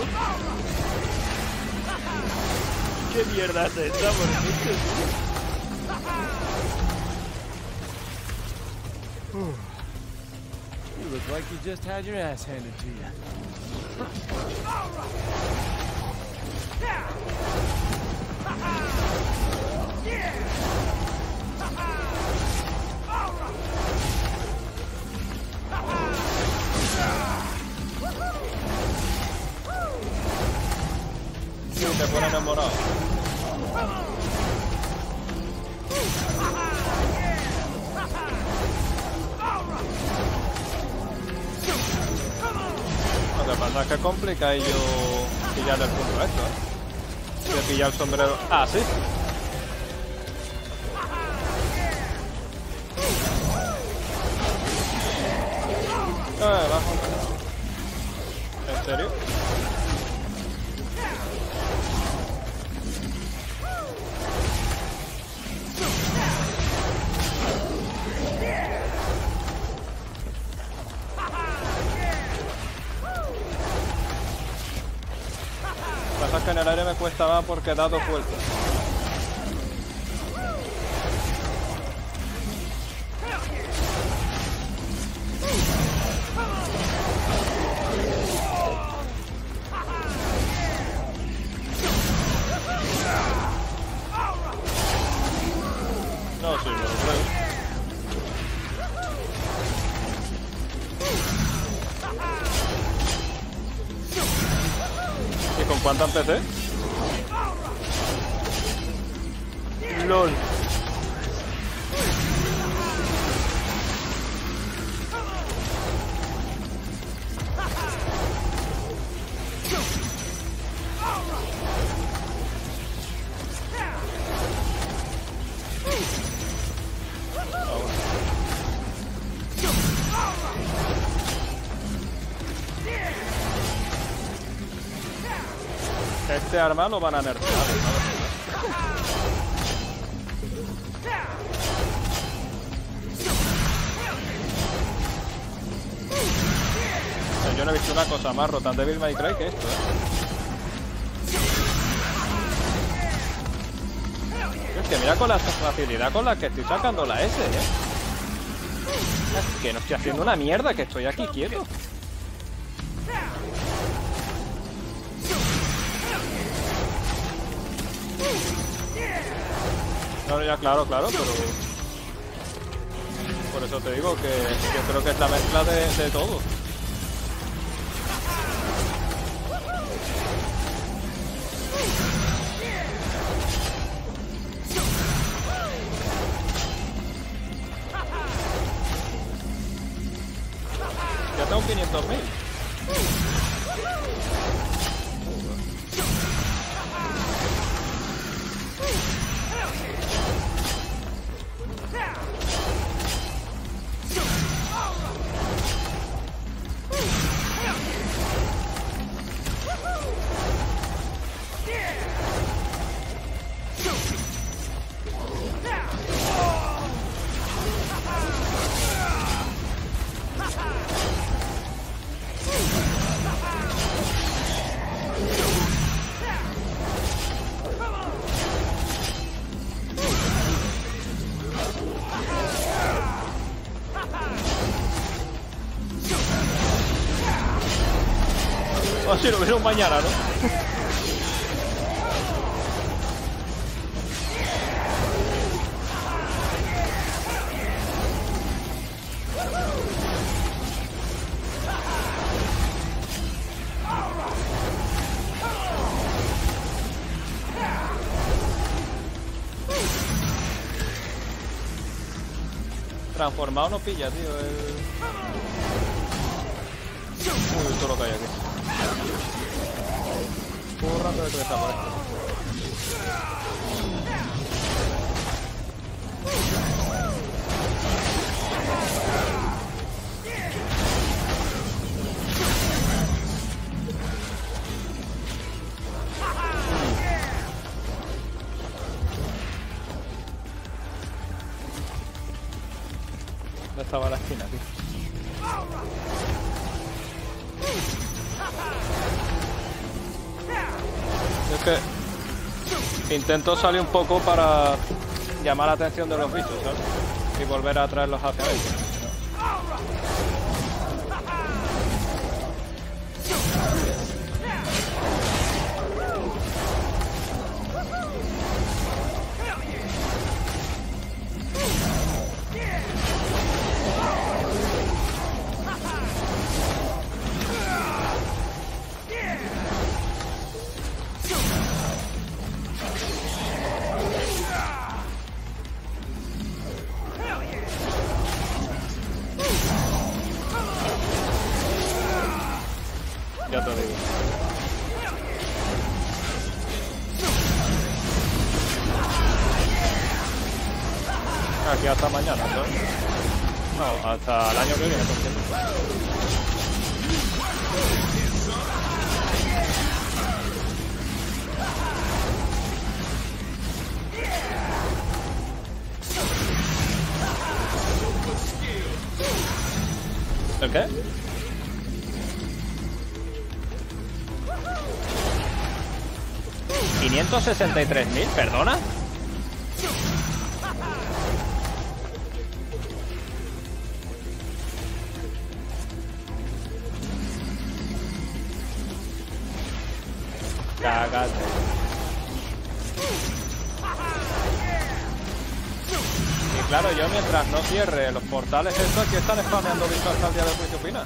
¿Qué mierda es esta, por ejemplo? You look like you just had your ass handed to you. Sí, te pone enamorado. Lo que pasa es que complica yo pillar el punto esto, ¿eh? Voy a pillar el sombrero. Ah, sí. Bajo. ¿En serio? Pasa que en el aire me cuesta más porque he dado vueltas. No, sí, me lo creo. ¿Y con cuánto empecé? LOL. Este arma lo van a nerfear, ¿sabes? Yo no he visto una cosa más rota en Devil May Cry que esto, Es que mira con la facilidad con la que estoy sacando la S, Es que no estoy haciendo una mierda, que estoy aquí quieto. No, ya claro, pero... Por eso te digo que yo creo que es la mezcla de todo. Ya tengo 500.000. O si lo vieron mañana, ¿no? Transformado no pilla, tío. Uy, todo lo que hay aquí. Todo rato de que desaparece. ¿Dónde estaba la esquina, tío? Es que intento salir un poco para llamar la atención de los bichos, ¿sabes? Y volver a traerlos hacia ellos. aquí hasta mañana, ¿no? No, hasta el año que viene, por cierto. ¿El qué? ¿563.000? ¿Perdona? Cágate. Y claro, yo mientras no cierre los portales estos, aquí están spameando bichos hasta el día del juicio final.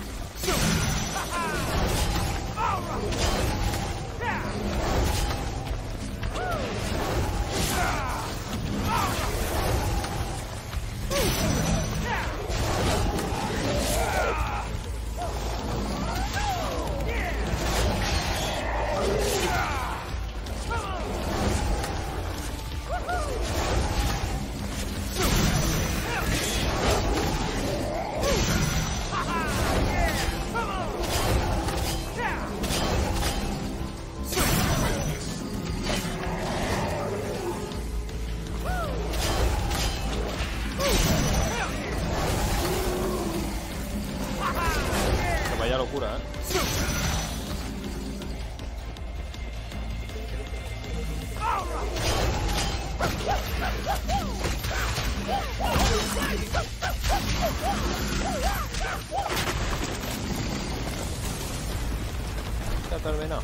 Vaya locura, ¿eh? Se ha terminado.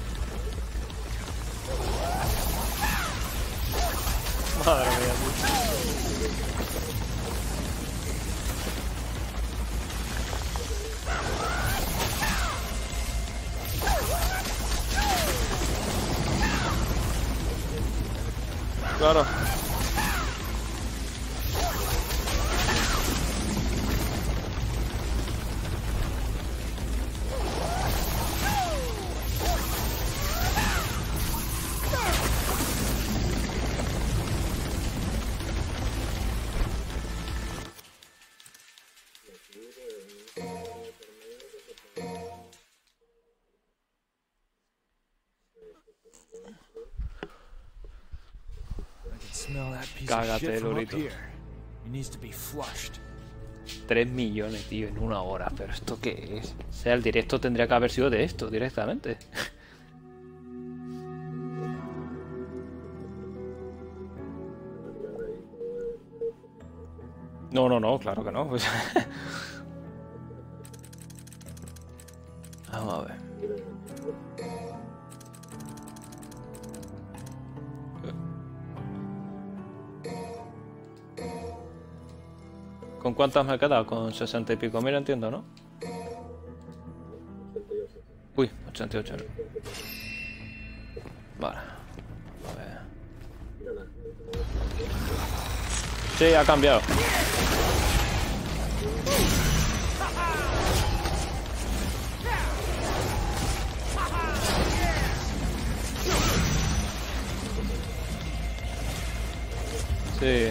Madre mía, tío. Claro. Cágate, Lolito. 3 millones, tío, en una hora. ¿Pero esto qué es? O sea, el directo tendría que haber sido de esto, directamente. No, claro que no. Pues... Vamos a ver. ¿Con cuántas me he quedado? Con 60 y pico mil, entiendo, ¿no? Uy, 88. Vale. A ver. Sí, ha cambiado. Sí.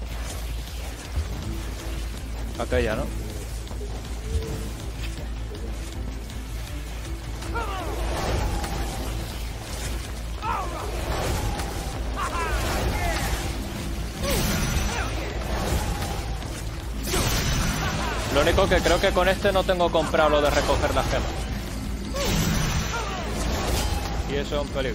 Aquella, ¿no? Lo único que creo que con este no tengo comprado lo de recoger las gemas. Y eso es un peligro.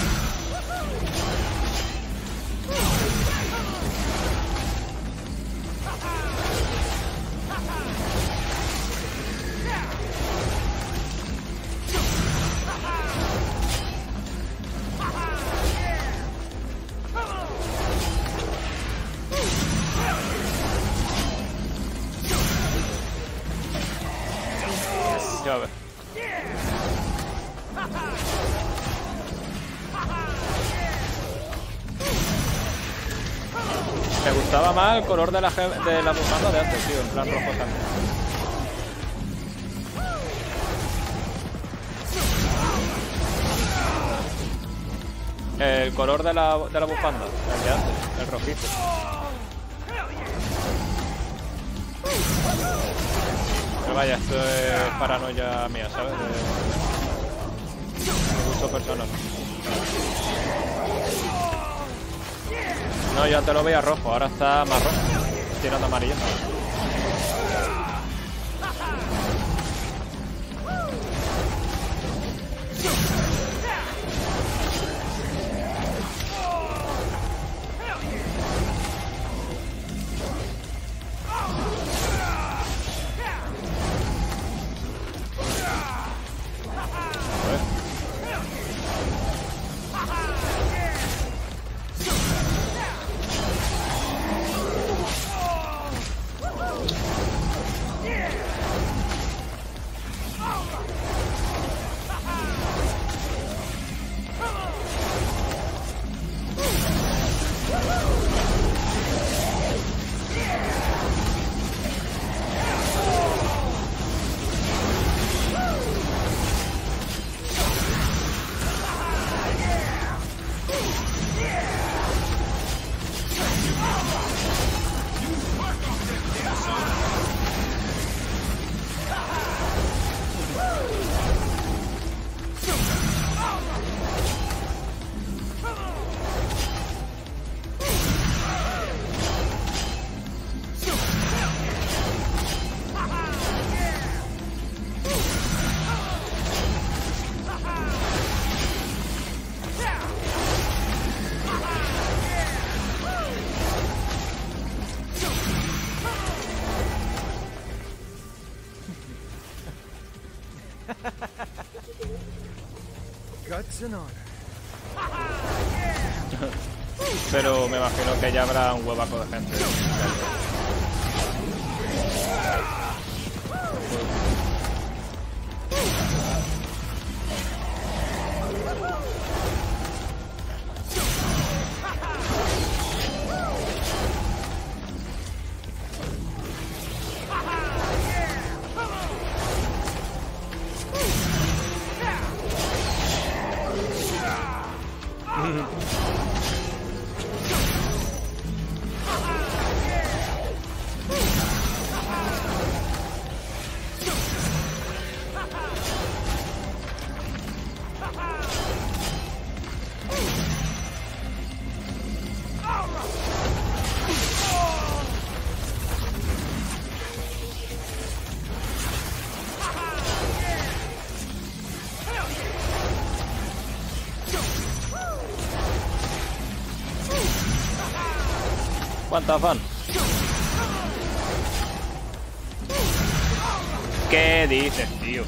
Ya ves. Me gustaba más el color de la bufanda de antes, tío, en plan rojo también. El color de la bufanda, el de antes, el rojizo. esto es paranoia mía, ¿sabes? De gusto personal. No, yo antes lo veía rojo, ahora está marrón, tirando amarillo. Guts and honor. Pero me imagino que ya habrá un huevaco de gente. ¿Cuántas van? ¿Qué dices, tío?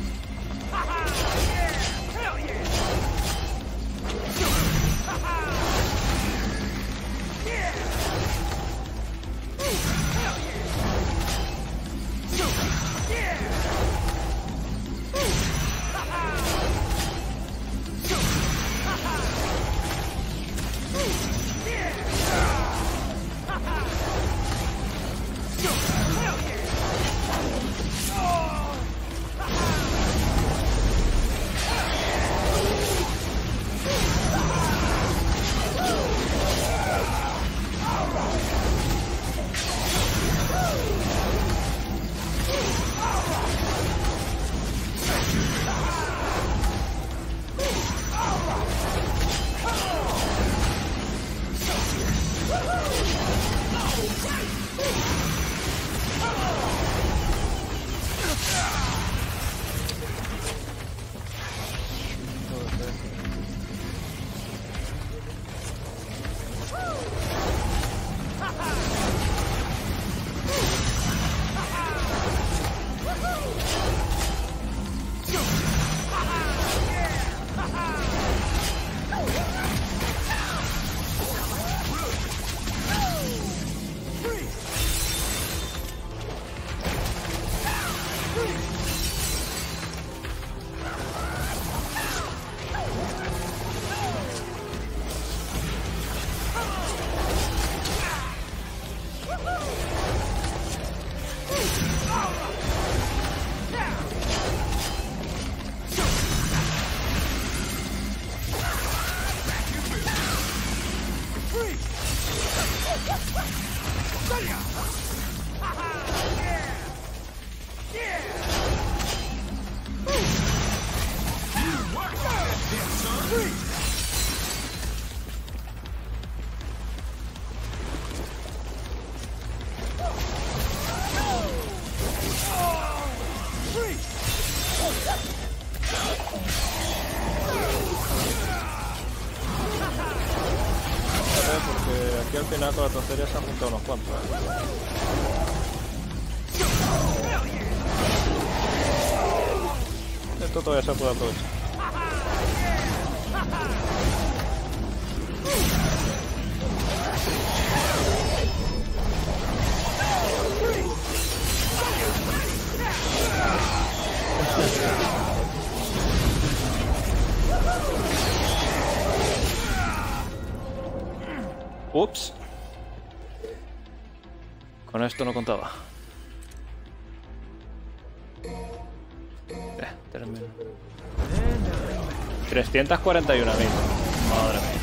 Porque aquí al final con la tontería se han juntado unos cuantos. Esto todavía se puede aprovechar. Ups. Con esto no contaba. Termino. 341.000. Madre mía.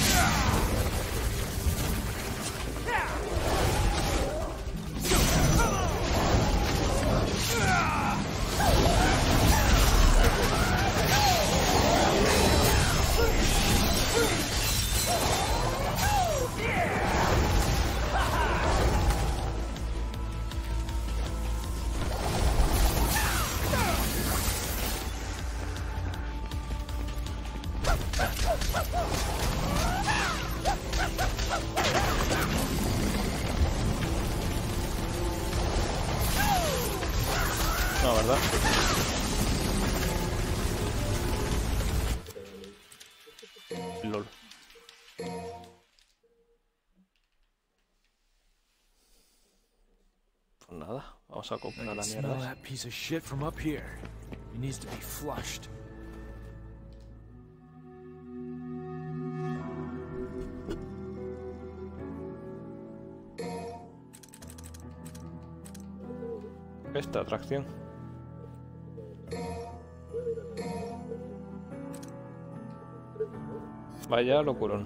No, ¿verdad? LOL. Pues nada, vamos a comprar la Smell mierda. that piece of shit from up here. It needs to be flushed. Esta atracción. Vaya locurón.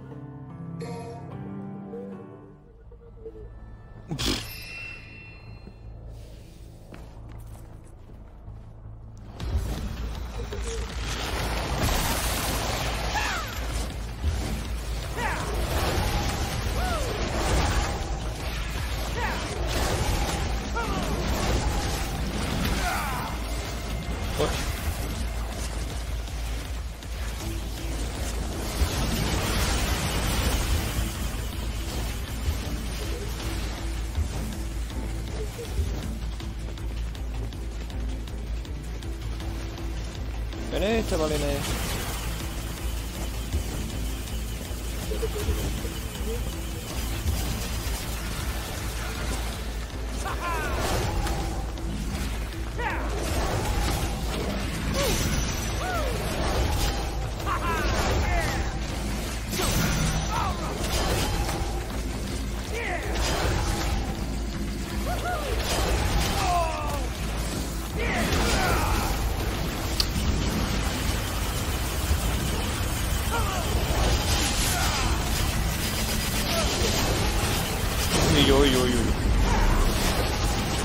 Venid, chavalines. Uy.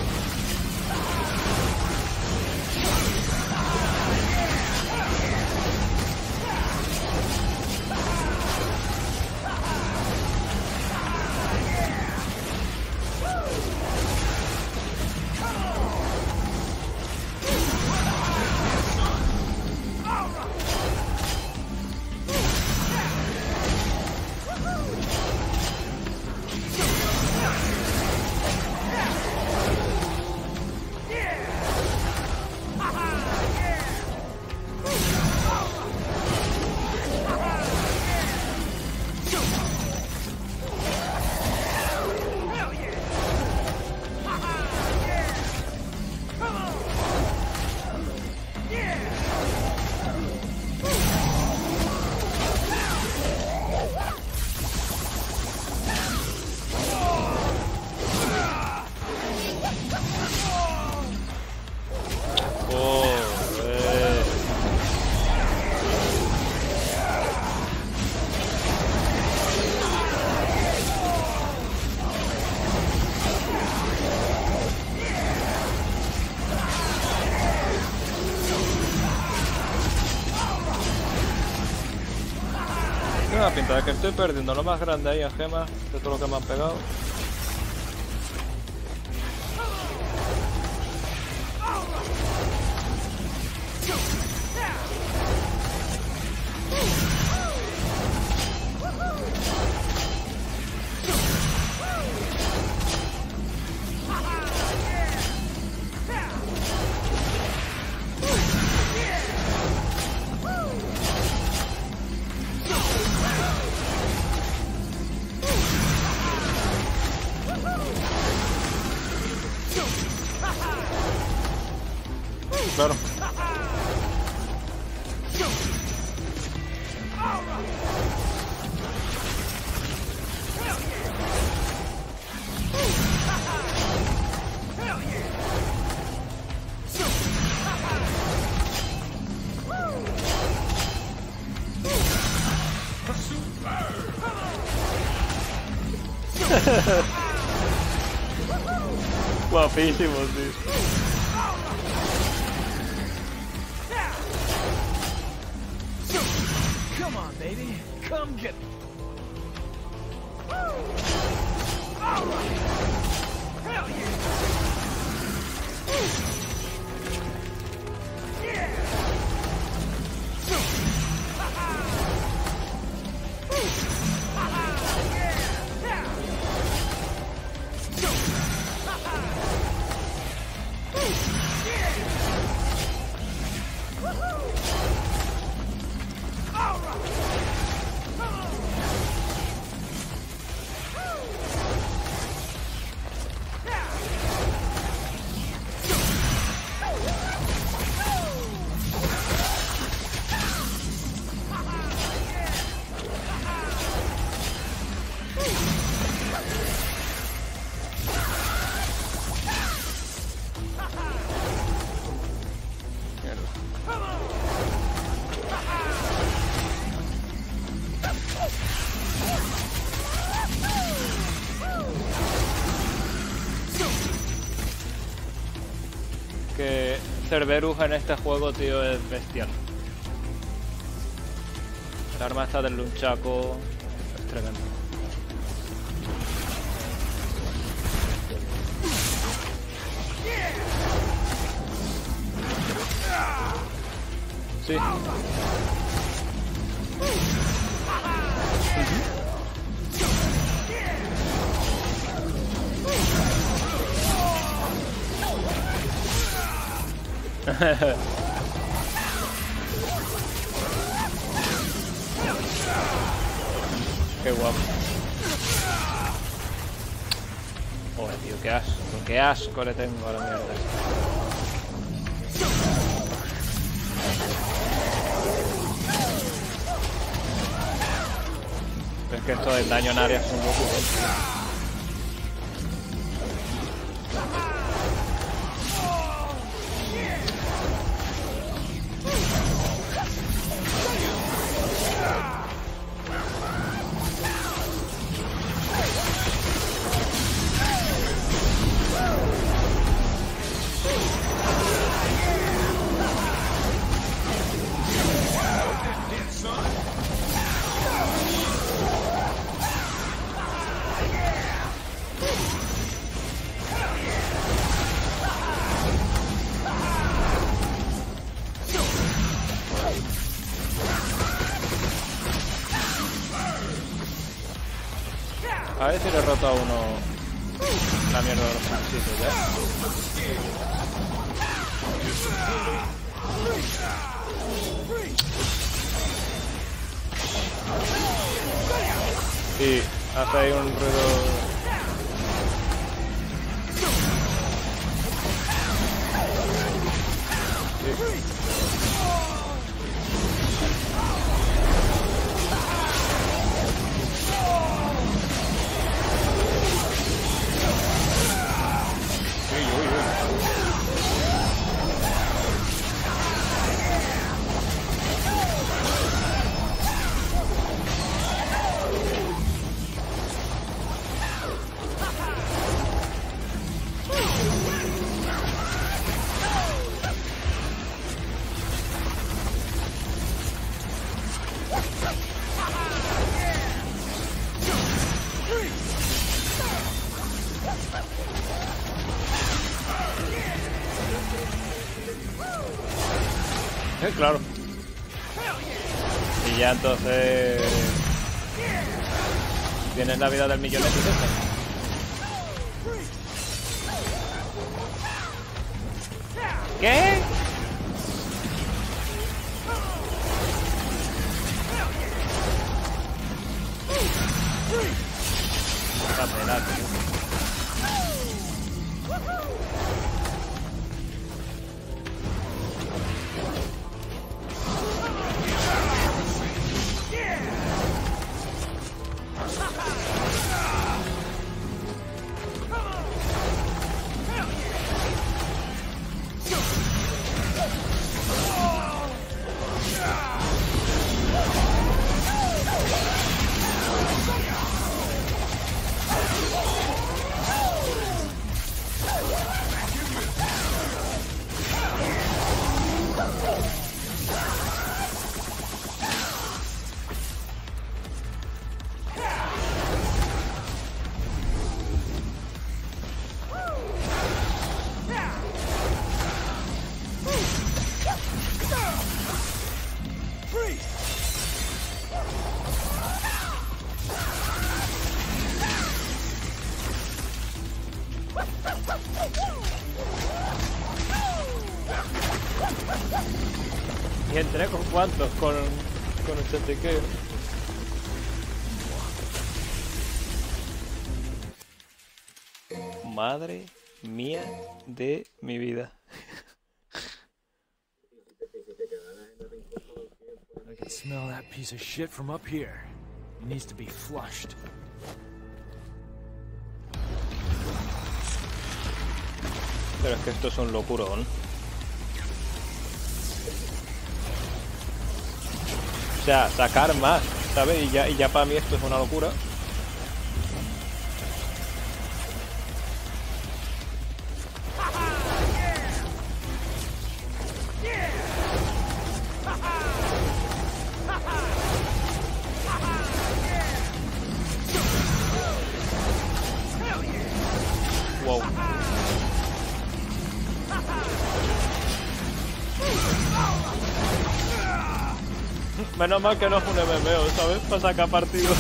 Tiene una pinta de que estoy perdiendo lo más grande ahí en gemas de todo lo que me han pegado. Claro. Guapísimo, tío. Come on, baby. Come get me. All right. Hell yeah. Que Cerberus en este juego, tío, es bestial. El arma esta del Nunchaku es tremendo. Sí. Qué guapo. Joder, tío, qué asco le tengo a la mierda. Es que esto del daño en área es un locura. A ver si le he roto a uno la mierda de los transitos, ¿ya? Sí, hace ahí un ruido... Claro. Y ya entonces... tienes la vida del millonete ese. ¿Qué? Esta pena, tío. ¿Y entré con cuántos? Con 80 y qué. Madre mía de mi vida. I can smell that piece of shit from up here. It needs to be flushed. Pero es que esto es un locurón. O sea, sacar más, ¿sabes? Y ya para mí esto es una locura. Wow. Menos mal que no es un MMO, ¿sabes? Para sacar partido.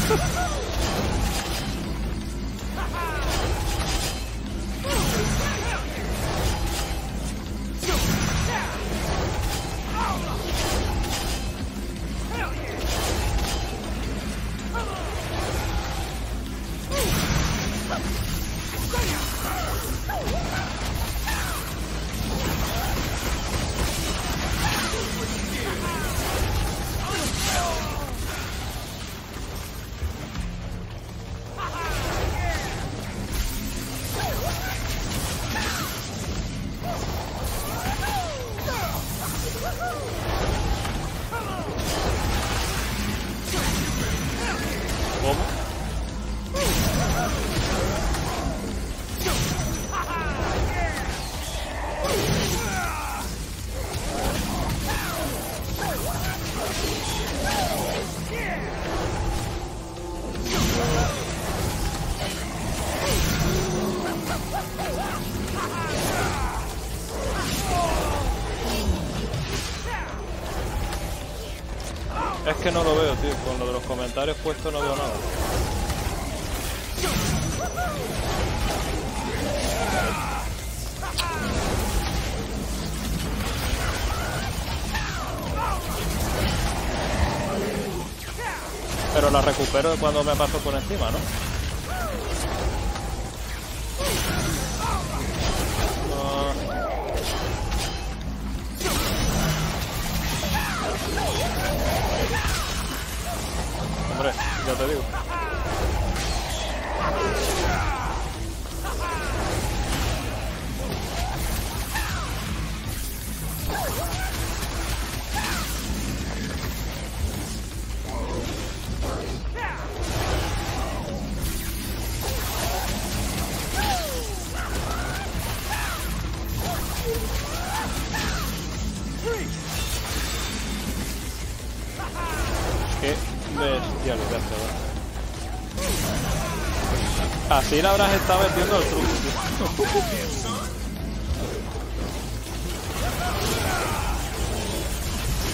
¿Cómo? Es que no lo veo, tío. Con lo de los comentarios puestos no veo nada. Pero la recupero cuando me paso por encima, ¿no? Hombre, ya te digo. Qué bestialidad, ¿verdad? Así la habrás estado metiendo el truco, tío.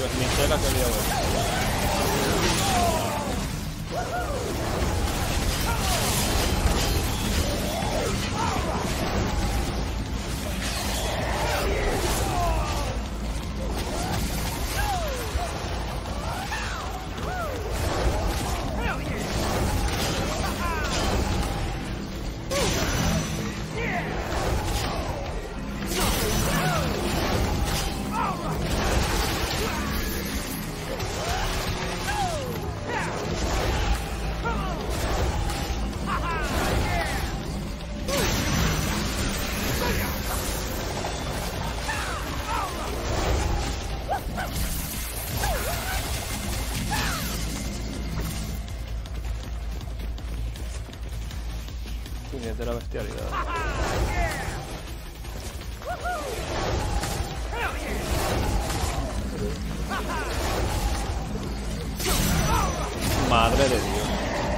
Pues ni sé la que había hoy. Puñetera bestialidad. Madre de Dios.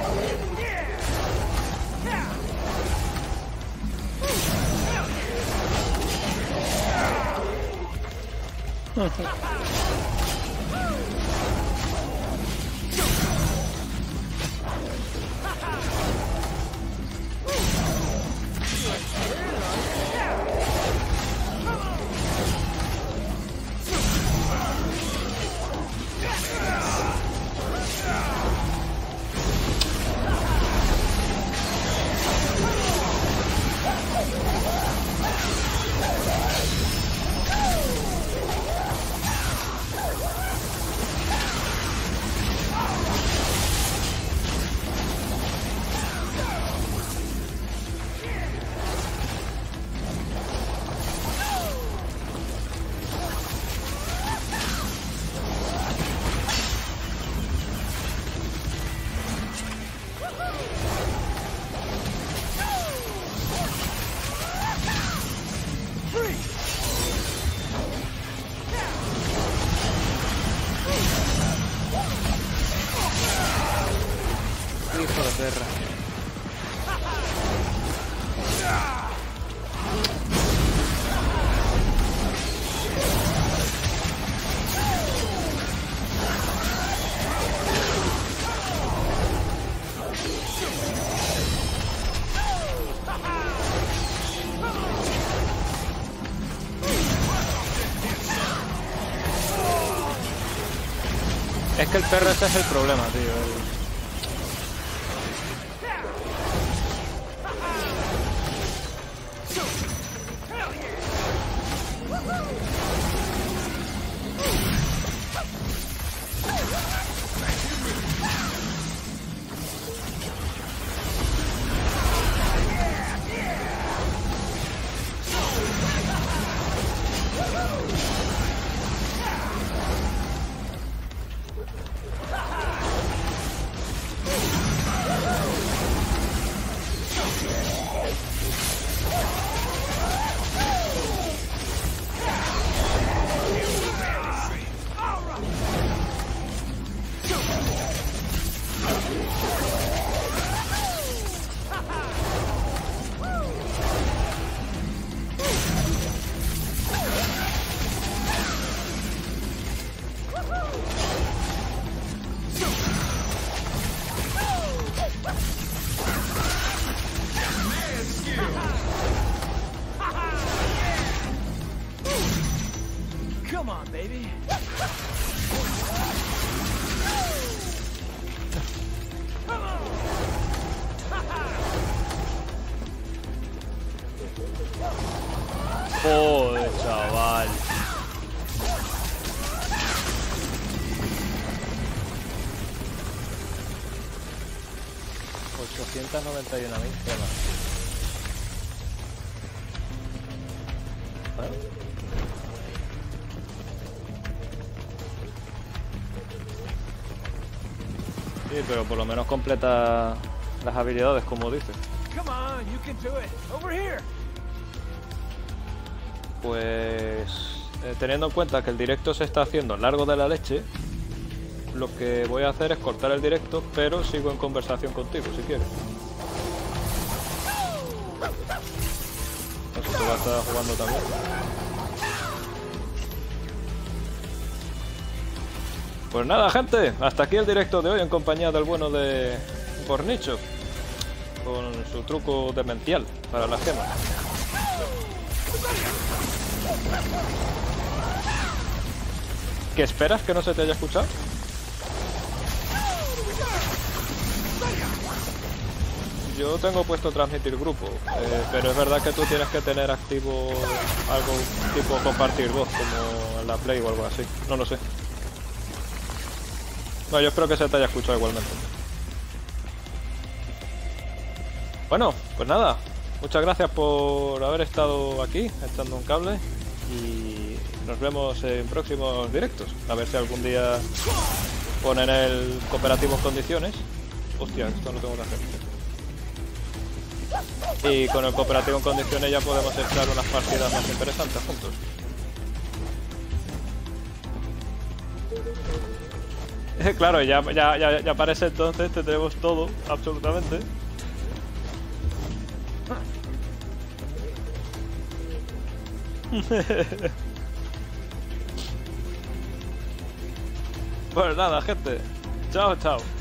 Hijo de perra. Es que el perro ese es el problema, tío. Come on, baby. Joder, chaval. $891.000 gemas. ¿Vale? Sí, pero por lo menos completa las habilidades, como dices. Come on, you can do it. Over here. Pues teniendo en cuenta que el directo se está haciendo largo de la leche, lo que voy a hacer es cortar el directo, pero sigo en conversación contigo si quieres. No sé, tú vas a estar jugando también. Pues nada, gente, hasta aquí el directo de hoy en compañía del bueno de Gornicho, con su truco demencial para las gemas. ¿Qué esperas que no se te haya escuchado? Yo tengo puesto transmitir grupo, pero es verdad que tú tienes que tener activo algo tipo compartir voz, como en la Play o algo así, no lo sé. No, yo espero que se te haya escuchado igualmente. Bueno, pues nada, muchas gracias por haber estado aquí, echando un cable, y nos vemos en próximos directos. A ver si algún día ponen el cooperativo en condiciones. Hostia, esto no tengo que hacer. Y con el cooperativo en condiciones ya podemos echar unas partidas más interesantes juntos. Claro, ya para ese entonces tendremos todo, absolutamente. Pues nada, gente. Chao, chao.